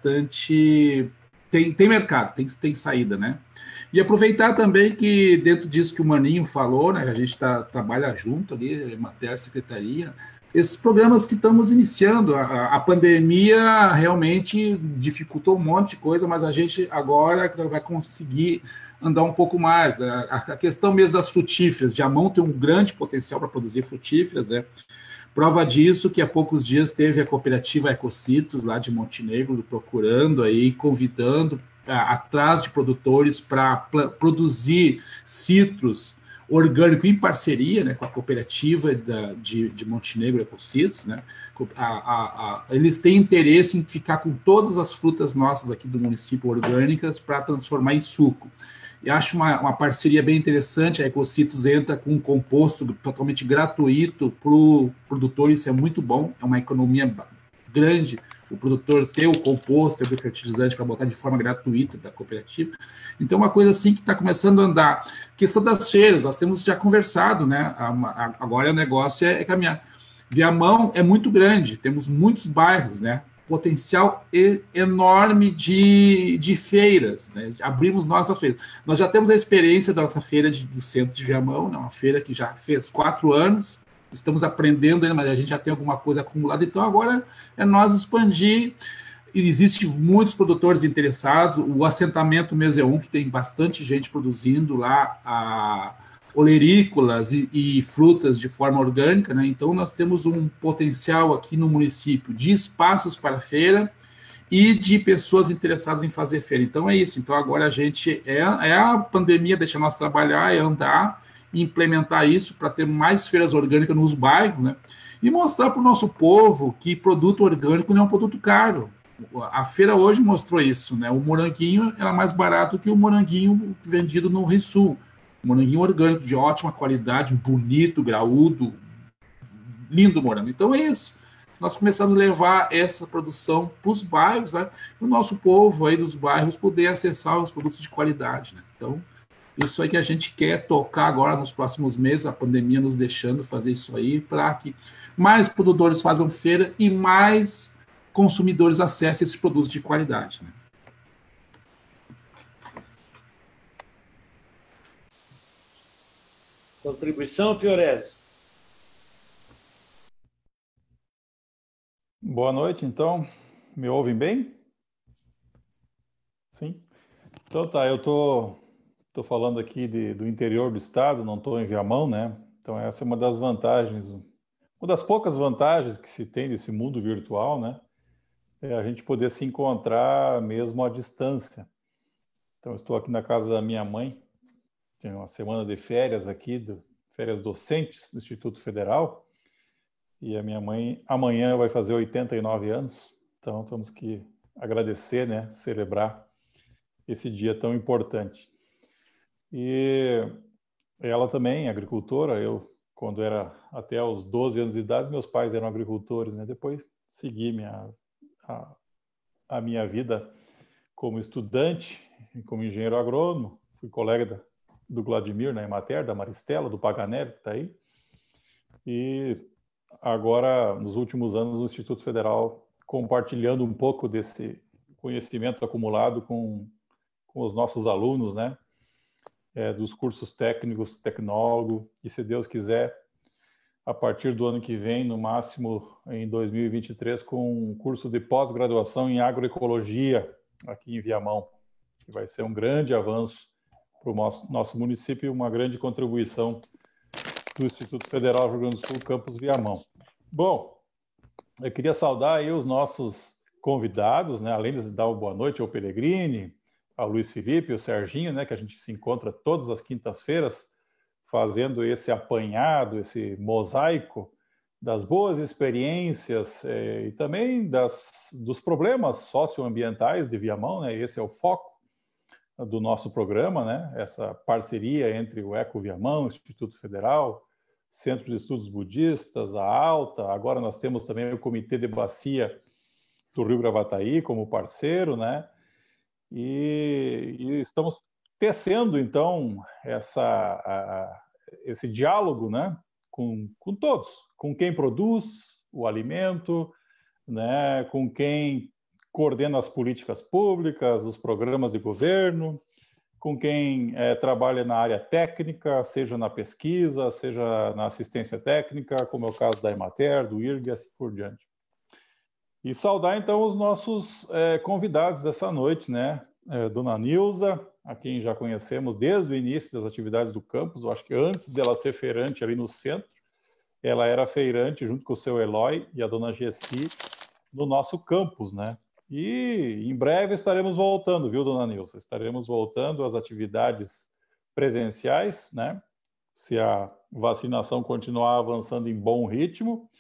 tem mercado, tem saída, né? E aproveitar também que, dentro disso que o Maninho falou, né, a gente trabalha junto ali, matéria, secretaria, esses programas que estamos iniciando, a pandemia realmente dificultou um monte de coisa, mas a gente agora vai conseguir andar um pouco mais. A questão mesmo das frutíferas, Viamão tem um grande potencial para produzir frutíferas, né? Prova disso que há poucos dias teve a cooperativa Ecocitos, lá de Montenegro, procurando aí, convidando atrás de produtores para produzir citros orgânico em parceria, né, com a cooperativa de Montenegro Ecocitos, né? Eles têm interesse em ficar com todas as frutas nossas aqui do município orgânicas para transformar em suco. E acho uma parceria bem interessante. A Ecocitos entra com um composto totalmente gratuito para o produtor, isso é muito bom, é uma economia grande, o produtor ter o composto, ter o fertilizante para botar de forma gratuita da cooperativa. Então, uma coisa assim que está começando a andar. Questão das feiras, nós temos já conversado, né? Agora o negócio é caminhar. Viamão é muito grande, temos muitos bairros, né? Potencial enorme de feiras, né? Abrimos nossa feira. Nós já temos a experiência da nossa feira do centro de Viamão, né? Uma feira que já fez 4 anos, estamos aprendendo ainda, mas a gente já tem alguma coisa acumulada, então agora é nós expandir. Existem muitos produtores interessados, o assentamento mesmo é um que tem bastante gente produzindo lá olerícolas e frutas de forma orgânica, né? Então nós temos um potencial aqui no município de espaços para feira e de pessoas interessadas em fazer feira. Então é isso, então agora a gente, a pandemia deixa nós trabalhar, é andar e implementar isso para ter mais feiras orgânicas nos bairros, né? E mostrar para o nosso povo que produto orgânico não é um produto caro. A feira hoje mostrou isso, né? O moranguinho era mais barato que o moranguinho vendido no Rio-Sul. Moranguinho orgânico de ótima qualidade, bonito, graúdo, lindo morango. Então é isso. Nós começamos a levar essa produção para os bairros, né? E o nosso povo aí dos bairros poder acessar os produtos de qualidade, né? Então, isso aí que a gente quer tocar agora nos próximos meses, a pandemia nos deixando fazer isso aí, para que mais produtores façam feira e mais consumidores acessem esses produtos de qualidade, né? Contribuição, Fiorese. Boa noite, então. Me ouvem bem? Sim? Então tá, eu tô falando aqui do interior do estado, não estou em Viamão, né? Então essa é uma das vantagens, uma das poucas vantagens que se tem desse mundo virtual, né? É a gente poder se encontrar mesmo à distância. Então, eu estou aqui na casa da minha mãe, tem uma semana de férias aqui, férias docentes do Instituto Federal, e a minha mãe amanhã vai fazer 89 anos, então temos que agradecer, né, celebrar esse dia tão importante. E ela também, agricultora, quando era até os 12 anos de idade, meus pais eram agricultores, né, depois segui a minha vida como estudante, como engenheiro agrônomo, fui colega do Vladimir na Emater, da Maristela, do Paganelli, que está aí. E agora, nos últimos anos, no Instituto Federal, compartilhando um pouco desse conhecimento acumulado com os nossos alunos, né? Dos cursos técnicos, tecnólogo, e se Deus quiser, a partir do ano que vem, no máximo em 2023, com um curso de pós-graduação em agroecologia aqui em Viamão, que vai ser um grande avanço para o nosso município e uma grande contribuição do Instituto Federal do Rio Grande do Sul, Campus Viamão. Bom, eu queria saudar aí os nossos convidados, né? Além de dar uma boa noite ao Pellegrini, ao Luiz Felipe, ao Serginho, né? Que a gente se encontra todas as quintas-feiras, fazendo esse apanhado, esse mosaico das boas experiências e também dos problemas socioambientais de Viamão, né? Esse é o foco do nosso programa, né? Essa parceria entre o Eco Viamão, o Instituto Federal, Centro de Estudos Budistas, a Alta, agora nós temos também o Comitê de Bacia do Rio Gravataí como parceiro, né? E estamos tecendo, então, esse diálogo, né, com todos, com quem produz o alimento, né, com quem coordena as políticas públicas, os programas de governo, com quem trabalha na área técnica, seja na pesquisa, seja na assistência técnica, como é o caso da Emater, do IRG e assim por diante. E saudar, então, os nossos convidados dessa noite, né? Dona Nilza, a quem já conhecemos desde o início das atividades do campus, eu acho que antes dela ser feirante ali no centro, ela era feirante junto com o seu Eloy e a Dona Gessi no nosso campus, né? E em breve estaremos voltando, viu, Dona Nilza? Estaremos voltando às atividades presenciais, né? Se a vacinação continuar avançando em bom ritmo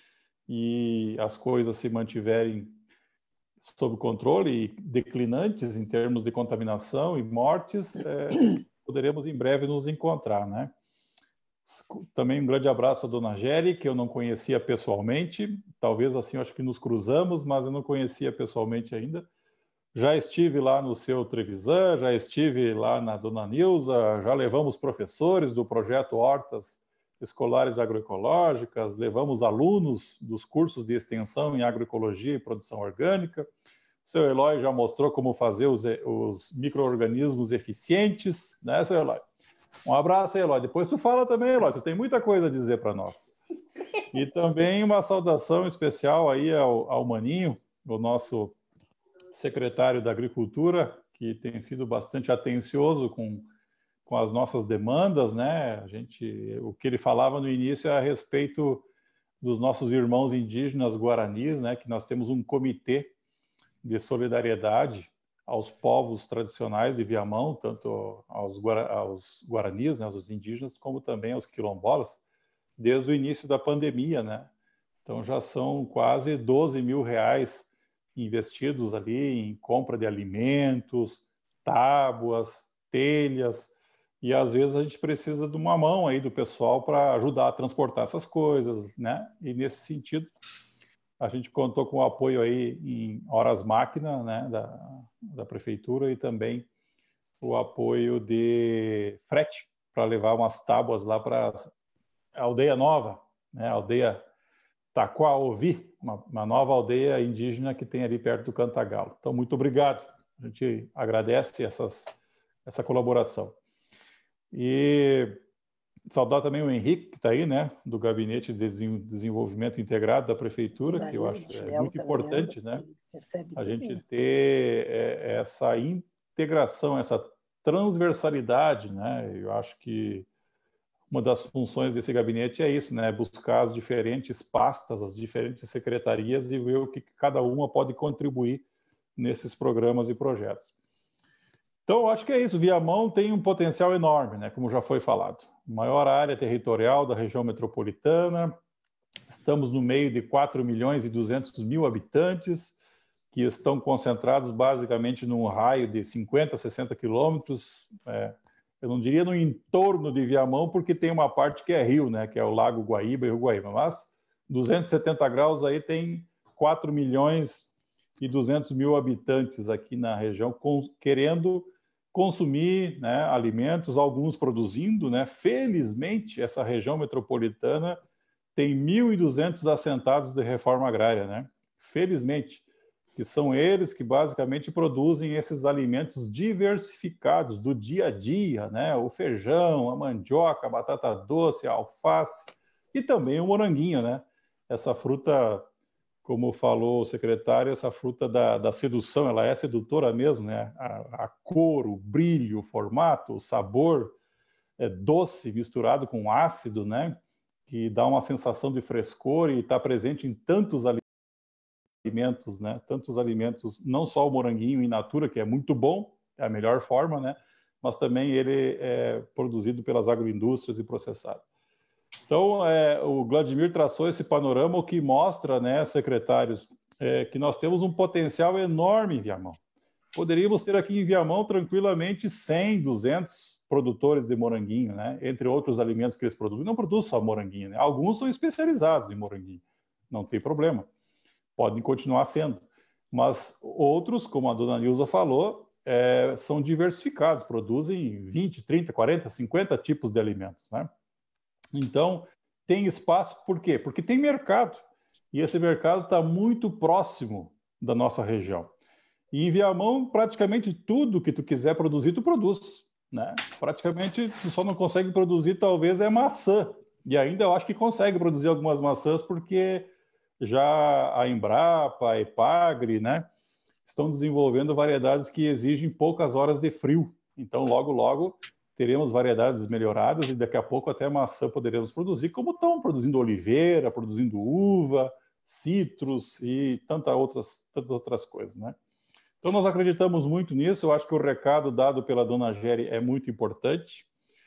e as coisas se mantiverem sob controle e declinantes em termos de contaminação e mortes, poderemos em breve nos encontrar, né? Também um grande abraço à Dona Géry, que eu não conhecia pessoalmente, talvez assim, eu acho que nos cruzamos, mas eu não conhecia pessoalmente ainda. Já estive lá no seu Trevisan, já estive lá na Dona Nilza, já levamos professores do projeto Hortas Escolares Agroecológicas, levamos alunos dos cursos de extensão em agroecologia e produção orgânica. O seu Eloy já mostrou como fazer os micro-organismos eficientes, né, seu Eloy? Um abraço, Eloy. Depois tu fala também, Eloy, tu tem muita coisa a dizer para nós. E também uma saudação especial aí ao Maninho, o nosso secretário da Agricultura, que tem sido bastante atencioso com as nossas demandas, né? O que ele falava no início é a respeito dos nossos irmãos indígenas guaranis, né? Que nós temos um comitê de solidariedade aos povos tradicionais de Viamão, tanto aos guaranis, né, aos indígenas, como também aos quilombolas, desde o início da pandemia, né? Então já são quase 12 mil reais investidos ali em compra de alimentos, tábuas, telhas, e às vezes a gente precisa de uma mão aí do pessoal para ajudar a transportar essas coisas, né? E nesse sentido, a gente contou com o apoio aí em horas máquina, né, da prefeitura, e também o apoio de frete para levar umas tábuas lá para a Aldeia Nova, né, a aldeia Taquaovi, uma nova aldeia indígena que tem ali perto do Cantagalo. Então, muito obrigado. A gente agradece essa colaboração. E saudar também o Henrique, que está aí, né, do Gabinete de Desenvolvimento Integrado da Prefeitura, que eu acho muito importante, né, a gente ter essa integração, essa transversalidade, né. Eu acho que uma das funções desse gabinete é isso, né, buscar as diferentes pastas, as diferentes secretarias e ver o que cada uma pode contribuir nesses programas e projetos. Então, eu acho que é isso. Viamão tem um potencial enorme, né, como já foi falado. Maior área territorial da região metropolitana. Estamos no meio de 4.200.000 habitantes, que estão concentrados basicamente num raio de 50, 60 quilômetros. Eu não diria no entorno de Viamão, porque tem uma parte que é rio, né, que é o Lago Guaíba e o Guaíba. Mas 270 graus aí tem 4.200.000 habitantes aqui na região, querendo consumir, né, alimentos, alguns produzindo, né? Felizmente, essa região metropolitana tem 1.200 assentados de reforma agrária, né? Felizmente, que são eles que basicamente produzem esses alimentos diversificados do dia a dia, né? O feijão, a mandioca, a batata doce, a alface e também o moranguinho, né? Essa fruta, como falou o secretário, essa fruta da sedução, ela é sedutora mesmo, né? A cor, o brilho, o formato, o sabor doce misturado com ácido, né? Que dá uma sensação de frescor e está presente em tantos alimentos, né? Tantos alimentos, não só o moranguinho in natura, que é muito bom, é a melhor forma, né? Mas também ele é produzido pelas agroindústrias e processado. Então, o Vladimir traçou esse panorama, o que mostra, né, secretários, que nós temos um potencial enorme em Viamão. Poderíamos ter aqui em Viamão, tranquilamente, 100, 200 produtores de moranguinho, né, entre outros alimentos que eles produzem. Não produzem só moranguinho, né? Alguns são especializados em moranguinho, não tem problema, podem continuar sendo. Mas outros, como a dona Nilza falou, são diversificados, produzem 20, 30, 40, 50 tipos de alimentos, né? Então, tem espaço, por quê? Porque tem mercado, e esse mercado está muito próximo da nossa região. E em Viamão, praticamente tudo que tu quiser produzir, tu produz, né? Praticamente, tu só não consegue produzir, talvez, maçã, e ainda eu acho que consegue produzir algumas maçãs, porque já a Embrapa, a Epagre, né, estão desenvolvendo variedades que exigem poucas horas de frio, então, logo, logo, teremos variedades melhoradas e daqui a pouco até maçã poderemos produzir, como estão produzindo oliveira, produzindo uva, citros e tantas outras coisas, né? Então, nós acreditamos muito nisso. Eu acho que o recado dado pela dona Geri é muito importante.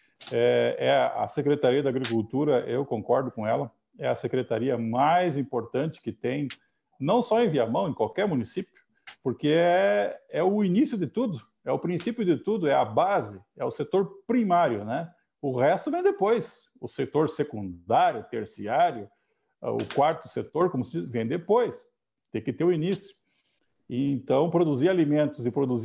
A Secretaria da Agricultura, eu concordo com ela, é a secretaria mais importante que tem, não só em Viamão, em qualquer município, porque é o início de tudo. É o princípio de tudo, é a base, é o setor primário, né? O resto vem depois. O setor secundário, terciário, o quarto setor, como se diz, vem depois. Tem que ter o início. E, então, produzir alimentos,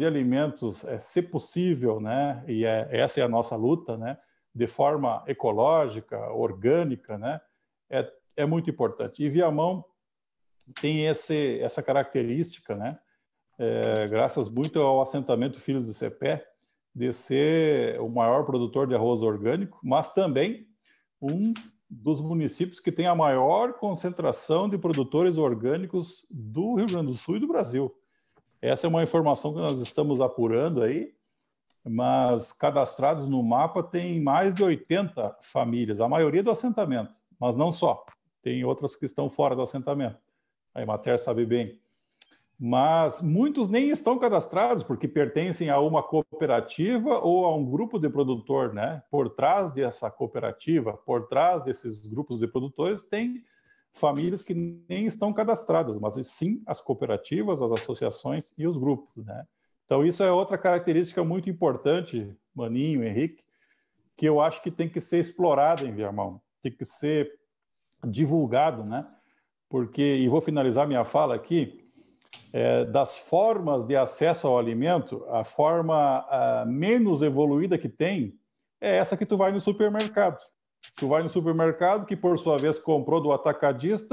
se possível, né? E essa é a nossa luta, né? De forma ecológica, orgânica, né? É muito importante. E Viamão tem essa característica, né? Graças muito ao assentamento Filhos de Cepé, de ser o maior produtor de arroz orgânico, mas também um dos municípios que tem a maior concentração de produtores orgânicos do Rio Grande do Sul e do Brasil. Essa é uma informação que nós estamos apurando aí, mas cadastrados no mapa tem mais de 80 famílias, a maioria do assentamento, mas não só, tem outras que estão fora do assentamento. A Emater sabe bem. Mas muitos nem estão cadastrados porque pertencem a uma cooperativa ou a um grupo de produtor, né? Por trás dessa cooperativa, por trás desses grupos de produtores, tem famílias que nem estão cadastradas, mas sim as cooperativas, as associações e os grupos, né? Então isso é outra característica muito importante, Maninho, Henrique, que eu acho que tem que ser explorada em Viamão, tem que ser divulgado, né? Porque, e vou finalizar minha fala aqui, das formas de acesso ao alimento, a forma menos evoluída que tem é essa que tu vai no supermercado. Tu vai no supermercado, que por sua vez comprou do atacadista,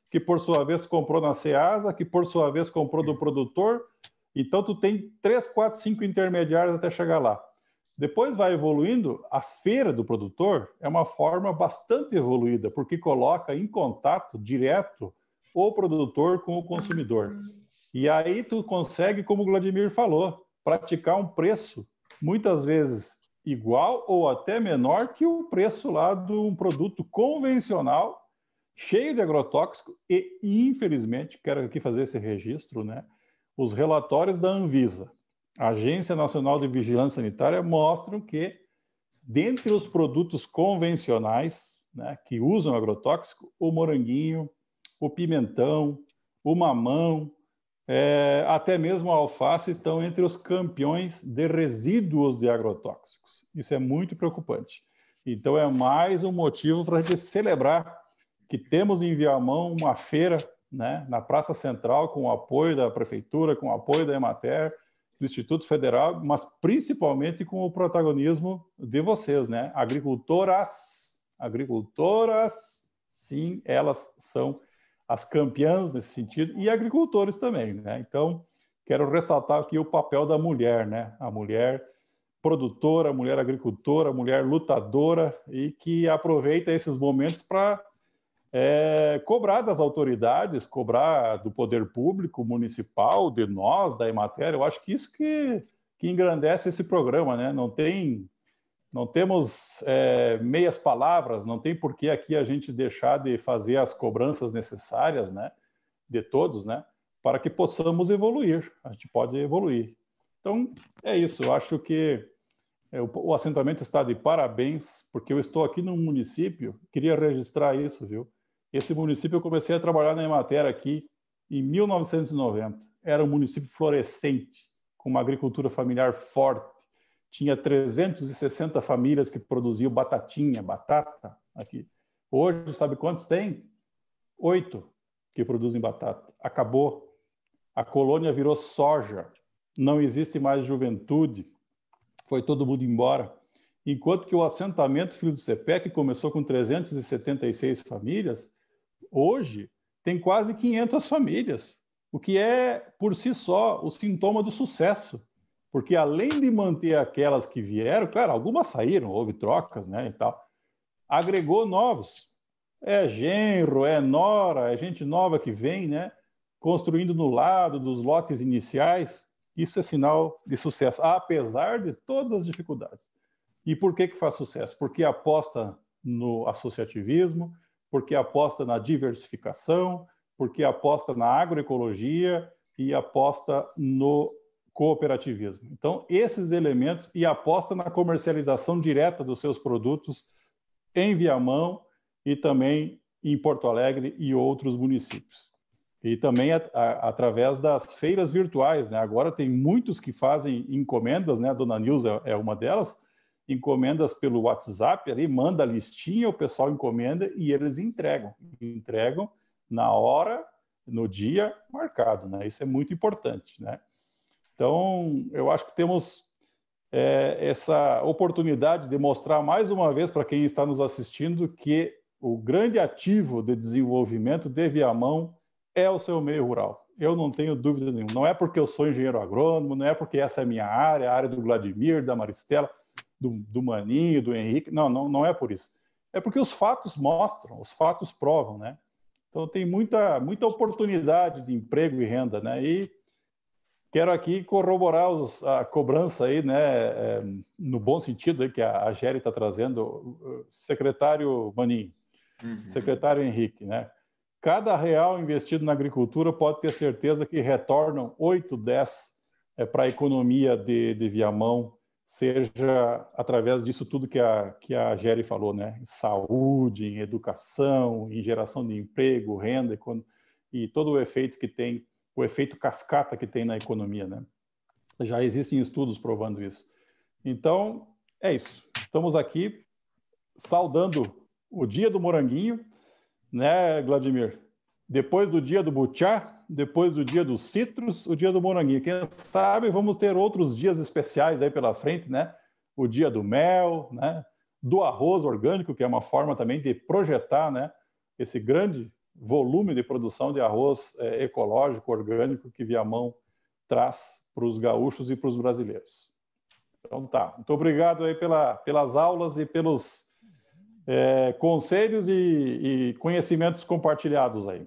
que por sua vez comprou na Ceasa, que por sua vez comprou do produtor. Então, tu tem 3, 4, 5 intermediários até chegar lá. Depois vai evoluindo, a feira do produtor é uma forma bastante evoluída, porque coloca em contato direto o produtor com o consumidor. E aí tu consegue, como o Vladimir falou, praticar um preço muitas vezes igual ou até menor que o preço lá de um produto convencional, cheio de agrotóxico e, infelizmente, quero aqui fazer esse registro, né? Os relatórios da Anvisa, a Agência Nacional de Vigilância Sanitária, mostram que, dentre os produtos convencionais, né, que usam agrotóxico, o moranguinho, o pimentão, o mamão, até mesmo a alface estão entre os campeões de resíduos de agrotóxicos. Isso é muito preocupante. Então, é mais um motivo para a gente celebrar que temos em Viamão uma feira, né, na Praça Central, com o apoio da Prefeitura, com o apoio da Emater, do Instituto Federal, mas principalmente com o protagonismo de vocês, né? Agricultoras, sim, elas são as campeãs nesse sentido, e agricultores também, né? Então, quero ressaltar aqui o papel da mulher, né? A mulher produtora, a mulher agricultora, a mulher lutadora, e que aproveita esses momentos para cobrar das autoridades, cobrar do poder público, municipal, de nós, da Emater. Eu acho que isso que engrandece esse programa, né? Não temos meias palavras, não tem por que aqui a gente deixar de fazer as cobranças necessárias, né? De todos, né? Para que possamos evoluir. A gente pode evoluir. Então, é isso. Eu acho que o assentamento está de parabéns, porque eu estou aqui num município, queria registrar isso, viu? Esse município eu comecei a trabalhar na Emater aqui em 1990. Era um município florescente, com uma agricultura familiar forte. Tinha 360 famílias que produziam batata aqui. Hoje, sabe quantos tem? 8 que produzem batata. Acabou. A colônia virou soja. Não existe mais juventude. Foi todo mundo embora. Enquanto que o assentamento Filho do Cepé, que começou com 376 famílias, hoje tem quase 500 famílias, o que é, por si só, o sintoma do sucesso. Porque além de manter aquelas que vieram, claro, algumas saíram, houve trocas, né, e tal, agregou novos. É genro, é nora, é gente nova que vem, né, construindo no lado dos lotes iniciais. Isso é sinal de sucesso, apesar de todas as dificuldades. E por que faz sucesso? Porque aposta no associativismo, porque aposta na diversificação, porque aposta na agroecologia e aposta no cooperativismo. Então, esses elementos, e aposta na comercialização direta dos seus produtos em Viamão e também em Porto Alegre e outros municípios. E também através das feiras virtuais, né? Agora tem muitos que fazem encomendas, né? A Dona Nilza é uma delas, encomendas pelo WhatsApp, ali manda a listinha, o pessoal encomenda e eles entregam na hora, no dia marcado, né? Isso é muito importante, né? Então, eu acho que temos essa oportunidade de mostrar mais uma vez para quem está nos assistindo que o grande ativo de desenvolvimento de Viamão é o seu meio rural. Eu não tenho dúvida nenhuma. Não é porque eu sou engenheiro agrônomo, não é porque essa é a minha área, a área do Vladimir, da Maristela, do Maninho, do Henrique. Não é por isso. É porque os fatos mostram, os fatos provam, né? Então tem muita oportunidade de emprego e renda, né? E quero aqui corroborar a cobrança aí, né? No bom sentido aí que a Géry está trazendo, secretário Maninho, secretário Henrique, né? Cada real investido na agricultura pode ter certeza que retornam 8, 10 para a economia de Viamão, seja através disso tudo que a Géry falou, né? Em saúde, em educação, em geração de emprego, renda, e todo o efeito que tem, o efeito cascata que tem na economia, né? Já existem estudos provando isso. Então, é isso. Estamos aqui saudando o Dia do Moranguinho, né, Vladimir? Depois do Dia do Butiá, depois do Dia dos Citros, o Dia do Moranguinho. Quem sabe vamos ter outros dias especiais aí pela frente, né? O Dia do Mel, né? Do arroz orgânico, que é uma forma também de projetar, né? Esse grande volume de produção de arroz ecológico, orgânico, que Viamão traz para os gaúchos e para os brasileiros. Então tá, muito obrigado aí pelas aulas e pelos conselhos e conhecimentos compartilhados aí.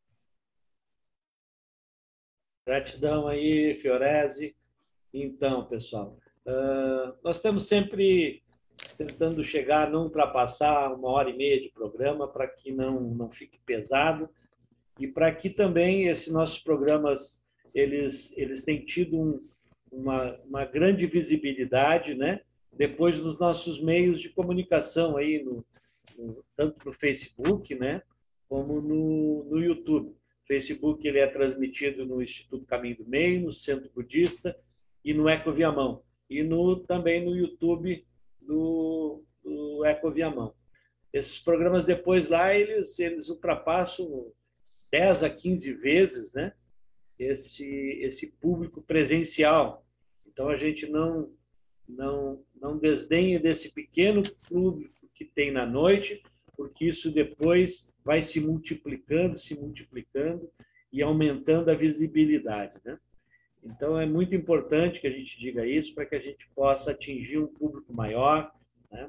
Gratidão aí, Fiorese. Então, pessoal, nós estamos sempre tentando chegar, não ultrapassar 1h30 de programa, para que não fique pesado e para que também esses nossos programas eles têm tido uma grande visibilidade, né? Depois dos nossos meios de comunicação aí tanto no Facebook, né? Como no YouTube. O Facebook ele é transmitido no Instituto Caminho do Meio, no Centro Budista e no Eco Viamão. E também no YouTube do Eco Viamão. Esses programas depois lá, eles ultrapassam 10 a 15 vezes, né? Esse público presencial. Então, a gente não desdenha desse pequeno público que tem na noite, porque isso depois vai se multiplicando e aumentando a visibilidade, né? Então, é muito importante que a gente diga isso para que a gente possa atingir um público maior, né?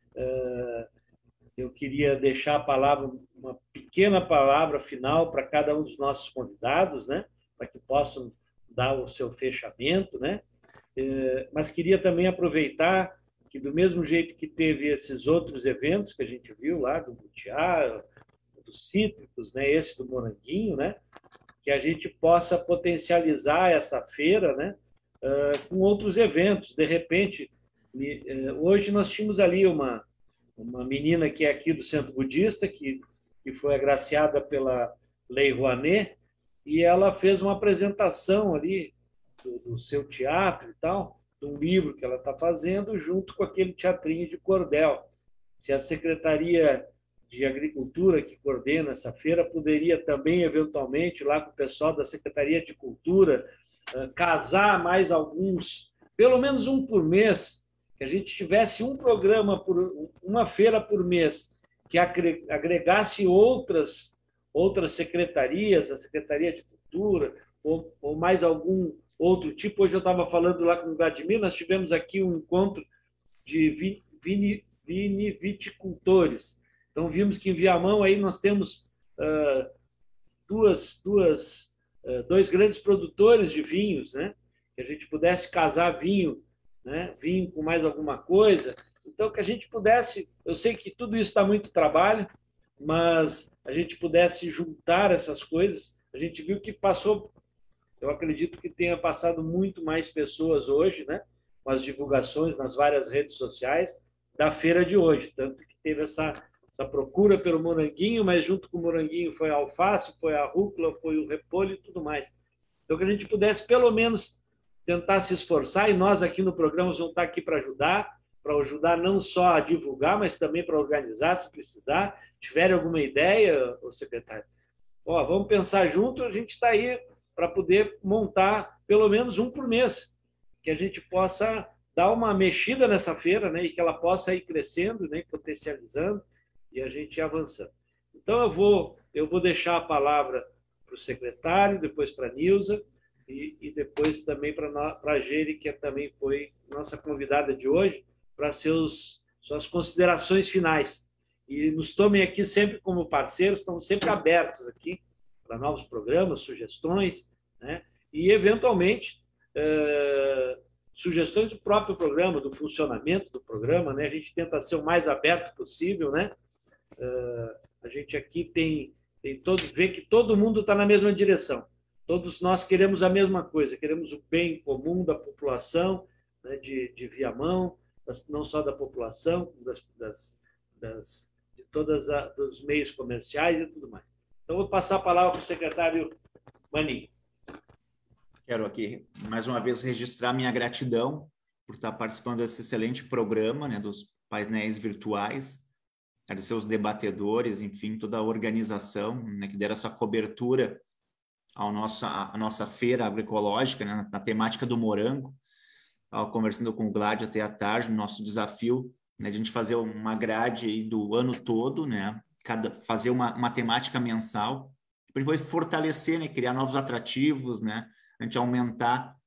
Eu queria deixar uma pequena palavra final para cada um dos nossos convidados, né? Para que possam dar o seu fechamento, né? Mas queria também aproveitar que, do mesmo jeito que teve esses outros eventos que a gente viu lá, do Butiá, dos Cítricos, né? Esse do Moranguinho, né? Que a gente possa potencializar essa feira, né? Com outros eventos. De repente, hoje nós tínhamos ali uma menina que é aqui do Centro Budista, que foi agraciada pela Lei Rouanet, e ela fez uma apresentação ali do seu teatro e tal, de um livro que ela está fazendo, junto com aquele teatrinho de cordel. Se a Secretaria de Agricultura, que coordena essa feira, poderia também, eventualmente, lá com o pessoal da Secretaria de Cultura, casar mais alguns, pelo menos um por mês, que a gente tivesse um programa, uma feira por mês, que agregasse outras secretarias, a Secretaria de Cultura, ou mais algum outro tipo. Hoje eu estava falando lá com o Vladimir, nós tivemos aqui um encontro de viticultores. Então, vimos que em Viamão aí nós temos dois grandes produtores de vinhos, né? Que a gente pudesse casar vinho, né? Vinho com mais alguma coisa. Então, que a gente pudesse... Eu sei que tudo isso dá muito trabalho, mas a gente pudesse juntar essas coisas. A gente viu que passou... Eu acredito que tenha passado muito mais pessoas hoje, né? Com as divulgações nas várias redes sociais da feira de hoje. Tanto que teve essa procura pelo moranguinho, mas junto com o moranguinho foi a alface, foi a rúcula, foi o repolho e tudo mais. Então, que a gente pudesse, pelo menos, tentar se esforçar, e nós aqui no programa vamos estar aqui para ajudar não só a divulgar, mas também para organizar, se precisar. Tiverem alguma ideia, ô secretário? Vamos pensar junto, a gente está aí para poder montar pelo menos um por mês, que a gente possa dar uma mexida nessa feira, né, e que ela possa ir crescendo, né, potencializando, e a gente ir avançando. Então, eu vou deixar a palavra para o secretário, depois para a Nilza, e depois também para a Geri, que também foi nossa convidada de hoje, para suas considerações finais. E nos tomem aqui sempre como parceiros, estamos sempre abertos aqui para novos programas, sugestões, né? E, eventualmente, sugestões do próprio programa, do funcionamento do programa, né? A gente tenta ser o mais aberto possível, né? A gente aqui vê que todo mundo está na mesma direção. Todos nós queremos a mesma coisa, queremos o bem comum da população, né, de Viamão, não só da população, de todos os meios comerciais e tudo mais. Então, vou passar a palavra para o secretário Maninho. Quero aqui, mais uma vez, registrar minha gratidão por estar participando desse excelente programa, né, dos painéis virtuais, agradecer os debatedores, enfim, toda a organização, né, que deram essa cobertura à nossa feira agroecológica, né, na temática do morango. Estava conversando com o Glad até à tarde, no nosso desafio, né, de a gente fazer uma grade aí do ano todo, né, fazer uma temática mensal, para depois fortalecer, né, criar novos atrativos, né, a gente aumentar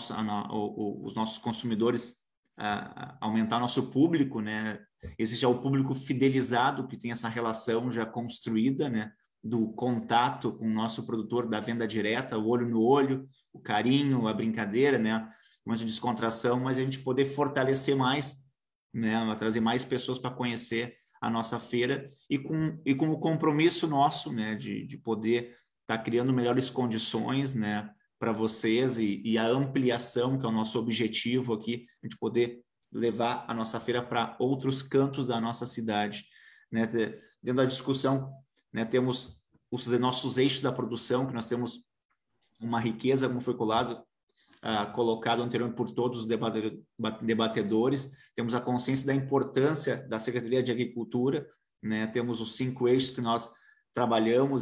os nossos consumidores, aumentar nosso público, né, existe já o público fidelizado que tem essa relação já construída, né, do contato com o nosso produtor, da venda direta, o olho no olho, o carinho, a brincadeira, né, uma descontração, mas a gente poder fortalecer mais, né, trazer mais pessoas para conhecer a nossa feira e com o compromisso nosso, né, de poder estar criando melhores condições, né, para vocês e a ampliação, que é o nosso objetivo aqui, a gente poder levar a nossa feira para outros cantos da nossa cidade, né, dentro da discussão, né, temos os nossos eixos da produção, que nós temos uma riqueza, como foi colocado anteriormente por todos os debatedores, temos a consciência da importância da Secretaria de Agricultura, né, temos os 5 eixos que nós trabalhamos,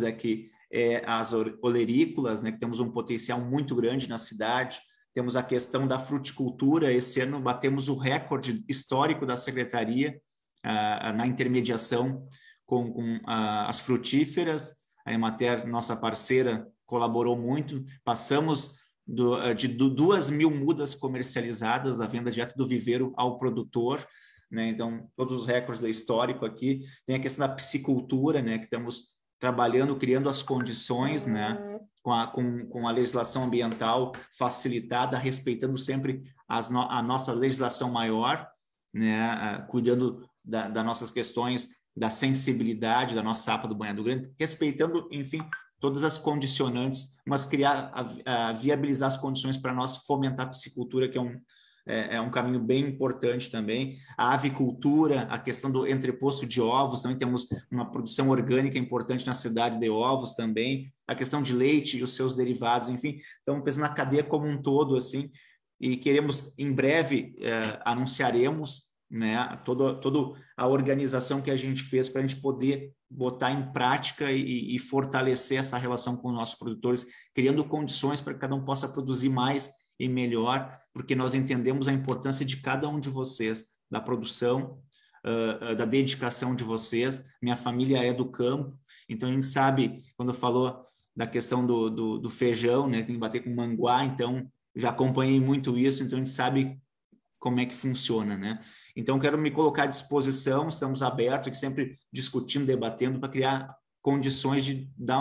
as olerícolas, né, que temos um potencial muito grande na cidade, temos a questão da fruticultura, esse ano batemos o recorde histórico da Secretaria na intermediação com as frutíferas, a Emater, nossa parceira, colaborou muito, passamos de 2.000 mudas comercializadas, a venda direto do viveiro ao produtor, né? Então, todos os recordes do histórico aqui. Tem a questão da piscicultura, né, que estamos trabalhando, criando as condições, né, com a legislação ambiental facilitada, respeitando sempre a nossa legislação maior, né, cuidando das nossas questões da sensibilidade da nossa APA do Banhado Grande, respeitando, enfim, todas as condicionantes, mas viabilizar as condições para nós fomentar a piscicultura, que é um caminho bem importante também. A avicultura, a questão do entreposto de ovos, também temos uma produção orgânica importante na cidade de ovos também, a questão de leite e os seus derivados, enfim, estamos pensando na cadeia como um todo, assim, e queremos, em breve, anunciaremos, né, toda a organização que a gente fez para a gente poder botar em prática e fortalecer essa relação com os nossos produtores, criando condições para que cada um possa produzir mais e melhor, porque nós entendemos a importância de cada um de vocês, da produção, da dedicação de vocês. Minha família é do campo, então a gente sabe, quando falou da questão do feijão, né, tem que bater com manguá, então já acompanhei muito isso, então a gente sabe como é que funciona, né? Então, quero me colocar à disposição, estamos abertos aqui sempre discutindo, debatendo, para criar condições de dar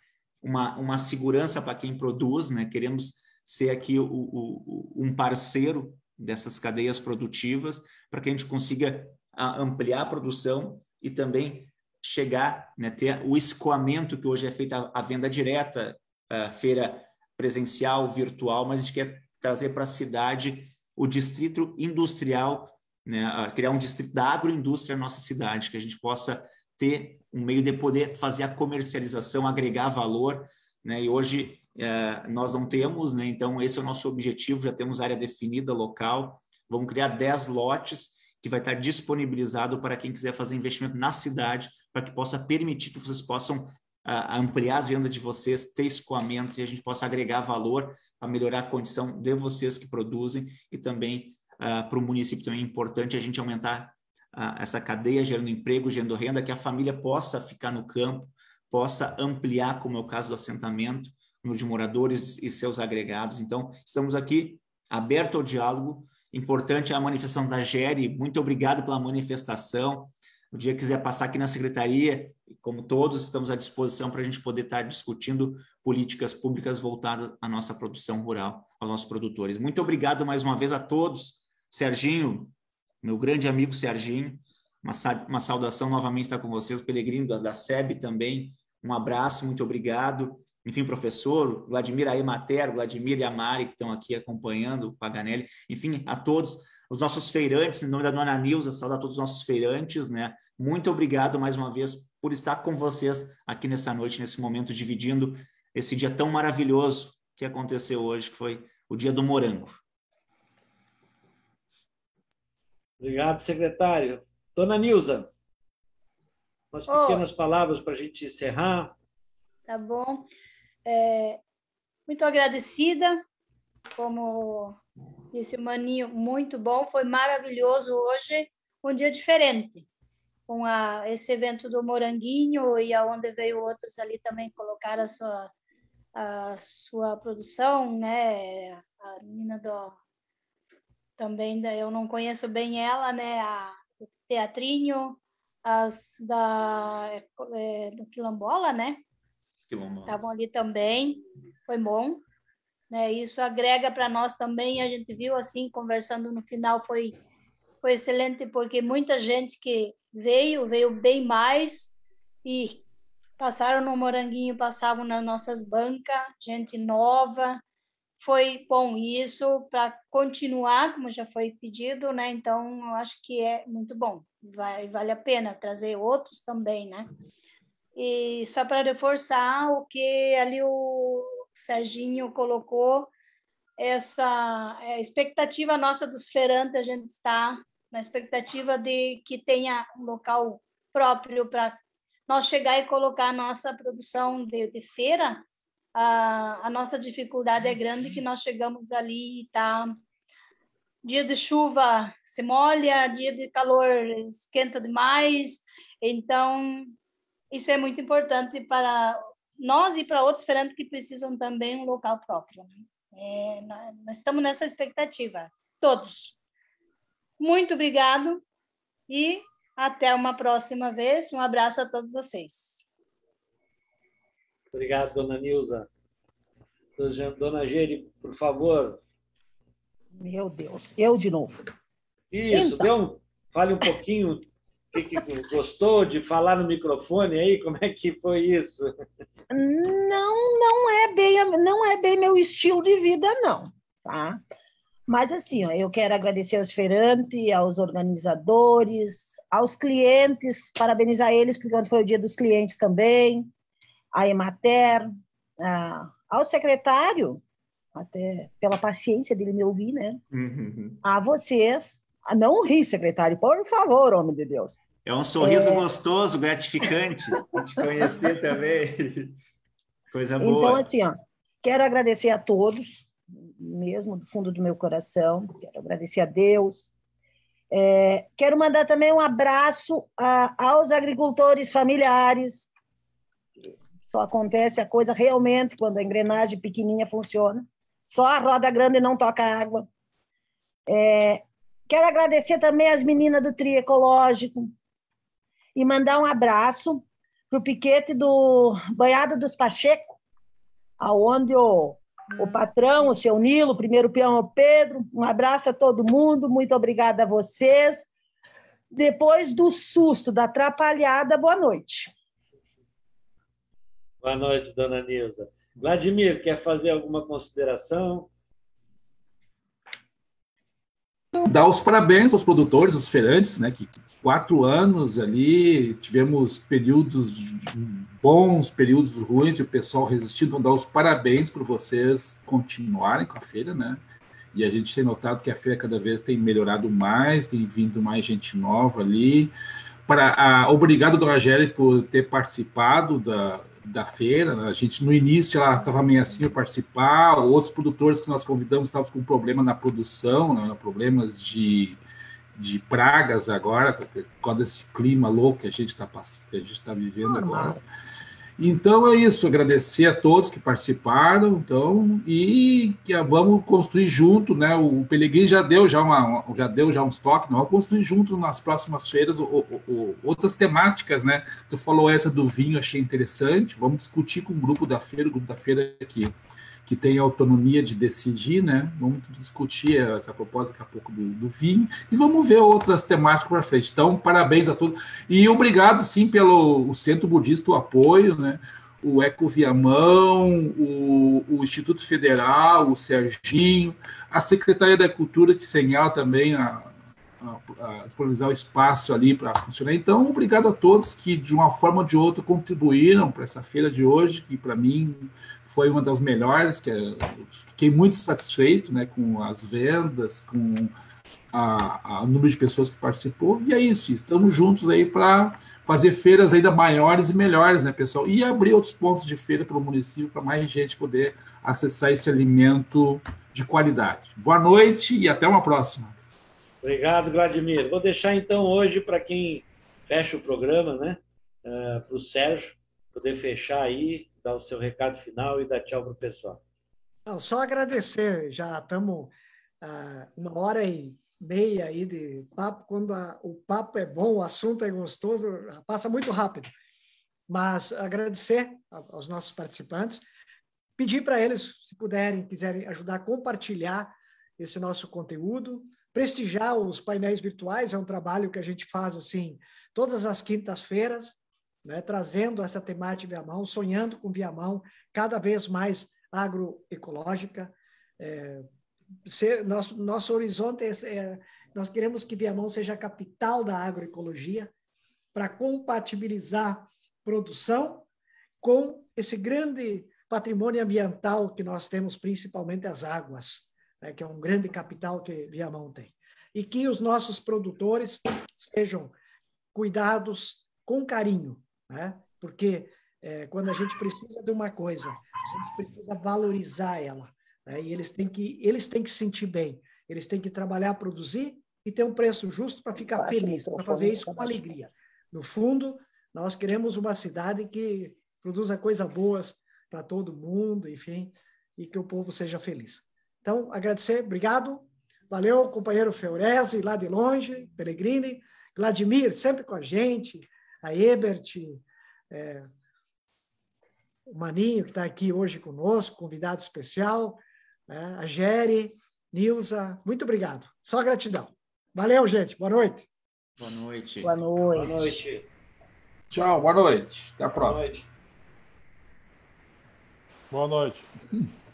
uma segurança para quem produz, né? Queremos ser aqui um parceiro dessas cadeias produtivas, para que a gente consiga ampliar a produção e também chegar, né, ter o escoamento que hoje é feita a venda direta, a feira presencial, virtual, mas a gente quer trazer para a cidade o distrito industrial, né, criar um distrito da agroindústria na nossa cidade, que a gente possa ter um meio de poder fazer a comercialização, agregar valor, né, e hoje nós não temos, né, então esse é o nosso objetivo, já temos área definida, local, vamos criar 10 lotes que vai estar disponibilizado para quem quiser fazer investimento na cidade, para que possa permitir que vocês possam ampliar as vendas de vocês, ter escoamento e a gente possa agregar valor para melhorar a condição de vocês que produzem e também para o município também é importante a gente aumentar essa cadeia, gerando emprego, gerando renda, que a família possa ficar no campo, possa ampliar, como é o caso do assentamento, o número de moradores e seus agregados. Então, estamos aqui aberto ao diálogo. Importante a manifestação da GERE. Muito obrigado pela manifestação. O dia que quiser passar aqui na secretaria, como todos, estamos à disposição para a gente poder estar discutindo políticas públicas voltadas à nossa produção rural, aos nossos produtores. Muito obrigado mais uma vez a todos. Serginho, meu grande amigo Serginho, uma saudação novamente estar com vocês, o Pelegrino da SEB também, um abraço, muito obrigado. Enfim, professor, Vladimir Emater, Vladimir e a Mari, que estão aqui acompanhando, o Paganelli, enfim, a todos os nossos feirantes, em nome da dona Nilza, saudar todos os nossos feirantes, né? Muito obrigado mais uma vez por estar com vocês aqui nessa noite, nesse momento, dividindo esse dia tão maravilhoso que aconteceu hoje, que foi o dia do morango. Obrigado, secretário. Dona Nilza, umas pequenas palavras para a gente encerrar. Tá bom. Muito agradecida, como disse o Maninho, muito bom, foi maravilhoso hoje, um dia diferente. esse evento do Moranguinho, e aonde veio outros ali também colocar a sua produção, né? A menina também, eu não conheço bem ela, né? O Teatrinho, as do Quilombola, né? Estavam ali também, foi bom. Né? Isso agrega para nós também, a gente viu assim, conversando no final, foi excelente, porque muita gente que veio bem mais, e passaram no Moranguinho, passavam nas nossas bancas, gente nova, foi bom isso para continuar, como já foi pedido, né? Então, eu acho que é muito bom, vale a pena trazer outros também, né? E só para reforçar o que ali o Serginho colocou, essa expectativa nossa dos feirantes, a gente está na expectativa de que tenha um local próprio para nós chegar e colocar a nossa produção de feira. A nossa dificuldade é grande, que nós chegamos ali e tá dia de chuva se molha, dia de calor esquenta demais, então isso é muito importante para nós e para outros feirantes que precisam também um local próprio, né? Nós estamos nessa expectativa, todos. Muito obrigado e até uma próxima vez. Um abraço a todos vocês. Obrigado, dona Nilza. Dona Geri, por favor. Meu Deus, eu de novo. Isso, então, fale um pouquinho. Gostou de falar no microfone aí? Como é que foi isso? Não é bem meu estilo de vida, não, tá? Mas assim, ó, eu quero agradecer aos feirantes, aos organizadores, aos clientes, parabenizar eles, porque ontem foi o dia dos clientes também, a Emater, ao secretário, até pela paciência dele me ouvir, né? Uhum. A vocês, não ri, secretário, por favor, homem de Deus. É um sorriso gostoso, gratificante, te conhecer também. Coisa boa. Então, assim, ó, quero agradecer a todos, mesmo do fundo do meu coração, quero agradecer a Deus. Quero mandar também um abraço aos agricultores familiares. Só acontece a coisa realmente quando a engrenagem pequenininha funciona. Só a roda grande não toca água. Quero agradecer também as meninas do Trio Ecológico e mandar um abraço para o piquete do Banhado dos Pacheco, aonde o patrão, o seu Nilo, o primeiro peão é o Pedro. Um abraço a todo mundo, muito obrigada a vocês. Depois do susto, da atrapalhada, boa noite. Boa noite, dona Nilza. Vladimir, quer fazer alguma consideração? Dar os parabéns aos produtores, aos feirantes, né, que 4 anos ali, tivemos períodos bons, períodos ruins, e o pessoal resistindo. Então, dar os parabéns para vocês continuarem com a feira, né? E a gente tem notado que a feira cada vez tem melhorado mais, tem vindo mais gente nova ali. Obrigado, dona Gélia, por ter participado da feira, né? A gente, no início, ela estava meio assim a participar, outros produtores que nós convidamos estavam com problema na produção, né? Problemas de pragas agora, por causa desse clima louco que a gente está vivendo agora. Então é isso, agradecer a todos que participaram, então, e que vamos construir junto, né? O Pelegrini já deu uns toques, nós vamos construir junto nas próximas feiras outras temáticas, né? Tu falou essa do vinho, achei interessante, vamos discutir com o grupo da feira que tem autonomia de decidir, né? Vamos discutir essa proposta daqui a pouco do vinho e vamos ver outras temáticas para frente. Então, parabéns a todos. E obrigado, sim, pelo Centro Budista, o apoio, né? O Eco Viamão, o Instituto Federal, o Serginho, a Secretaria da Cultura, que sem ela também a disponibilizar o espaço ali para funcionar. Então, obrigado a todos que, de uma forma ou de outra, contribuíram para essa feira de hoje, que, para mim, foi uma das melhores, fiquei muito satisfeito, né, com as vendas, com o número de pessoas que participou, e é isso, estamos juntos aí para fazer feiras ainda maiores e melhores, né, pessoal, e abrir outros pontos de feira para o município, para mais gente poder acessar esse alimento de qualidade. Boa noite e até uma próxima. Obrigado, Vladimir. Vou deixar, então, hoje, para quem fecho o programa, né? Para o Sérgio poder fechar aí, dar o seu recado final e dar tchau para o pessoal. Não, só agradecer, já estamos 1h30 aí de papo, quando o papo é bom, o assunto é gostoso, passa muito rápido. Mas agradecer aos nossos participantes, pedir para eles, se puderem, quiserem ajudar a compartilhar esse nosso conteúdo, prestigiar os painéis virtuais, é um trabalho que a gente faz assim todas as quintas-feiras, né, trazendo essa temática Viamão, sonhando com Viamão, cada vez mais agroecológica. Nosso horizonte nós queremos que Viamão seja a capital da agroecologia, para compatibilizar produção com esse grande patrimônio ambiental que nós temos, principalmente as águas, né, que é um grande capital que Viamão tem. E que os nossos produtores sejam cuidados com carinho, né? Porque quando a gente precisa de uma coisa, a gente precisa valorizar ela, né? E eles têm que se sentir bem, eles têm que trabalhar, produzir e ter um preço justo para ficar feliz, para fazer isso com alegria. No fundo, nós queremos uma cidade que produza coisas boas para todo mundo, enfim, e que o povo seja feliz. Então, agradecer, obrigado, valeu, companheiro Feurese, lá de longe, Pellegrini, Vladimir, sempre com a gente, a Ebert, o Maninho, que está aqui hoje conosco, convidado especial, né, a Geri, Nilza, muito obrigado, só gratidão. Valeu, gente, boa noite. Boa noite. Boa noite. Boa noite. Tchau, boa noite. Até a próxima. Boa noite. Boa noite.